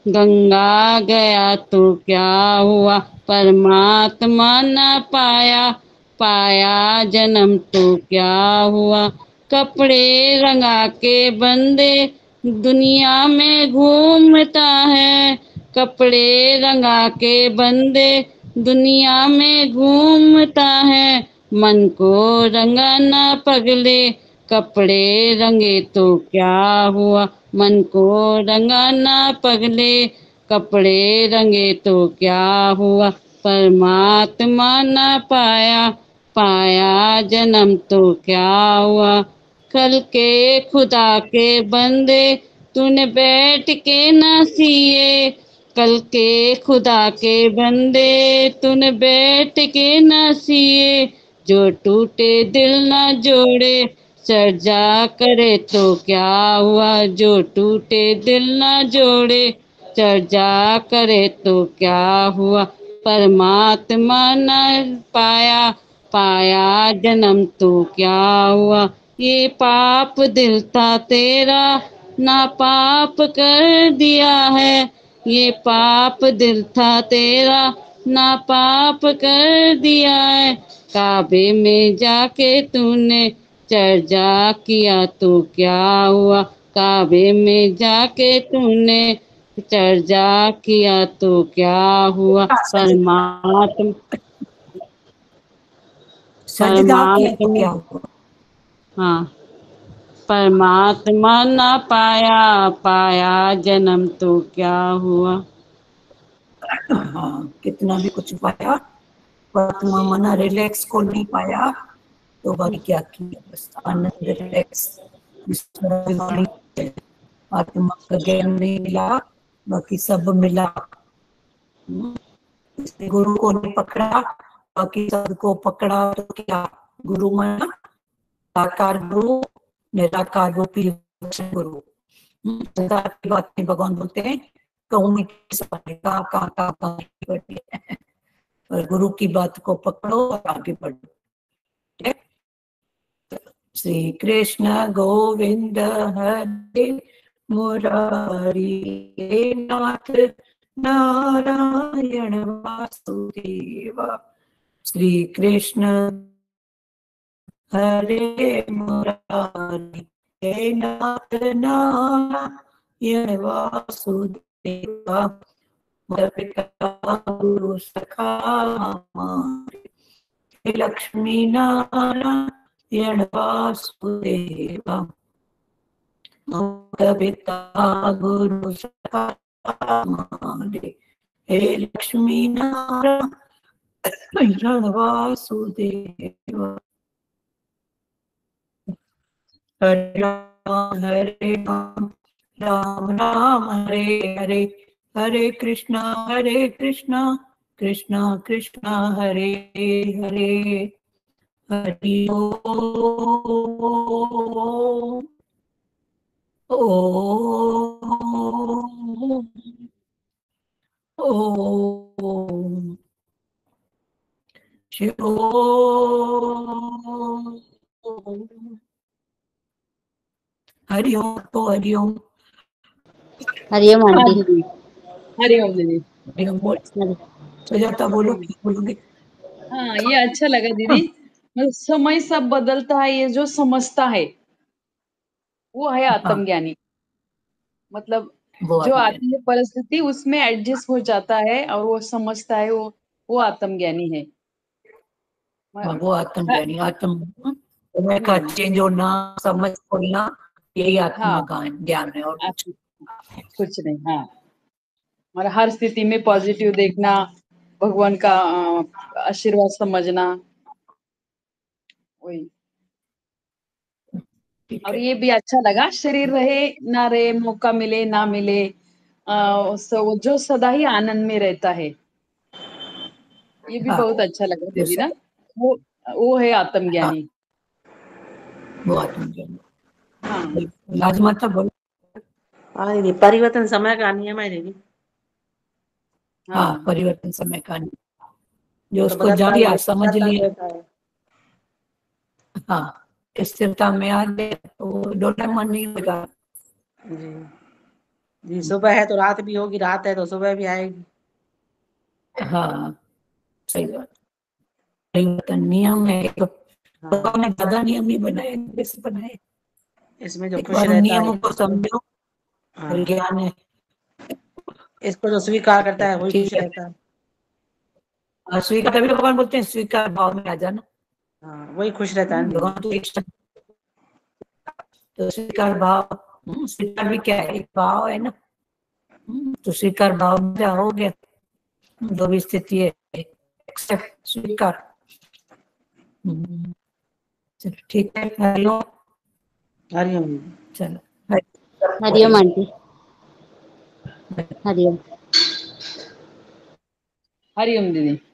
गंगा गया तो क्या हुआ, परमात्मा न पाया, पाया जन्म तो क्या हुआ। कपड़े रंगा के बंदे दुनिया में घूमता है, कपड़े रंगा के बंदे दुनिया में घूमता है। मन को रंगा ना पगले, कपड़े रंगे तो क्या हुआ। मन को रंगा ना पगले, कपड़े रंगे तो क्या हुआ। परमात्मा न पाया, पाया जन्म तो क्या हुआ। कल के खुदा के बंदे तूने बैठ के ना सिए, कल के खुदा के बंदे तूने बैठ के ना सिए। जो टूटे दिल ना जोड़े, सर्जा करे तो क्या हुआ। जो टूटे दिल ना जोड़े, चर्चा करे तो क्या हुआ। परमात्मा न पाया, पाया जन्म तो क्या हुआ। ये पाप दिल था तेरा, ना पाप कर दिया है। ये पाप दिल था तेरा, ना पाप कर दिया है। काबे में जाके तूने चर्चा किया तो क्या हुआ। काबे में जाके तूने चर्चा किया तो क्या हुआ। परमात्मा सजदा किया तो परमात्मा क्या हुआ। हाँ, परमात्मा न पाया, पाया जन्म तो क्या हुआ। हाँ, कितना भी कुछ पाया, परमात्मा मना रिलैक्स को नहीं पाया तो बाकी क्या किया। बस आनंद रिलैक्स, आत्मा का ज्ञान नहीं मिला, बाकी सब मिला। इसने गुरु को नहीं पकड़ा, बाकी सबको पकड़ा तो क्या। गुरु माना साकार गुरु, निराकार रूपी गुरु। संसार की बातें भगवान बोलते हैं कहूँ में कहा कहा कहा और गुरु की बात को पकड़ो और आगे बढ़ो। श्री कृष्ण गोविंद हरे मुरारी, नाथ नारायण वासुदेव। श्री कृष्ण हरे मुरारी, हे नाथ नारायण वासुदेव। पिता गुरु सखा हमारे, लक्ष्मी नारायण वासुदेव। पिता गुरु सखा हमारे, हे लक्ष्मी नारायण वासुदेव। हरे राम हरे राम, राम राम हरे हरे, हरे कृष्णा हरे कृष्णा, कृष्णा कृष्णा हरे हरे। हरि ओम ओम ओम शिव ओम। हरि ओम तो हरि ओम। हरिओम हाँ आंटी। दीदी, हरिओम दीदी। हरि ओम बोल। सुजाता बोलो, क्या बोलोगे। हाँ, ये अच्छा लगा दीदी। मतलब समय सब बदलता है, ये जो समझता है वो है हाँ, आत्मज्ञानी। मतलब वो जो आत्मज्ञानी। आती है परिस्थिति उसमें एडजस्ट हो जाता है और वो समझता है, वो वो आत्मज्ञानी है। हाँ, वो आत्मज्ञानी। आत्म समय का हम्म, चेंज होना, समझ खोलना, यही आत्मा हाँ, का ज्ञान है और कुछ। आत्म- कुछ नहीं। हाँ, और हर स्थिति में पॉजिटिव देखना, भगवान का अ, आशीर्वाद समझना, वही। ठीक और है। ये भी अच्छा लगा, शरीर रहे ना रहे, मौका मिले ना मिले, आ, so, जो सदा ही आनंद में रहता है, ये भी हाँ, बहुत अच्छा लगा वो दीदी ना। सब। वो वो है हाँ, आत्मज्ञानी। वो आत्मज्ञानी। हाँ बिल्कुल। राजमाता बोलो। हाँ दीदी, परिवर्तन समय का नियम है दीदी। हाँ, हाँ, परिवर्तन समय का नहीं, जो तो उसको जान बदलता लिया, समझ बदलता लिया। रहता है। हाँ, स्थिरता में आ गया तो डोलायमान नहीं होगा। जी। जी, सुबह है तो रात भी होगी, रात है तो सुबह भी आएगी। हाँ सही बात। परिवर्तन नियम है तो हाँ, हमने ज्यादा नियम नहीं बनाए, जैसे बनाए। इसमें जो एक खुश बार उन रहता है, नियमों को समझो, हाँ, विज्ञान है। इसको जो स्वीकार करता है वही ठीक खुश है, रहता है। और स्वीकार, तभी तो भगवान बोलते हैं स्वीकार भाव में आ जाना। हाँ, वही खुश रहता है ना दीदी। भगवान तो एक शब्द, तो स्वीकार भाव, हम्म, स्वीकार भी क्या है, एक भाव है ना। हम्म, तो स्वीकार भाव में क्या हो गया, जो भी स्थिति है एक्सेप्ट, स्वीकार। हम्म, चलो ठीक है, हेलो, हरिओम दीदी। चलो हरिओम आंटी, हरिओम। हरिओम दीदी।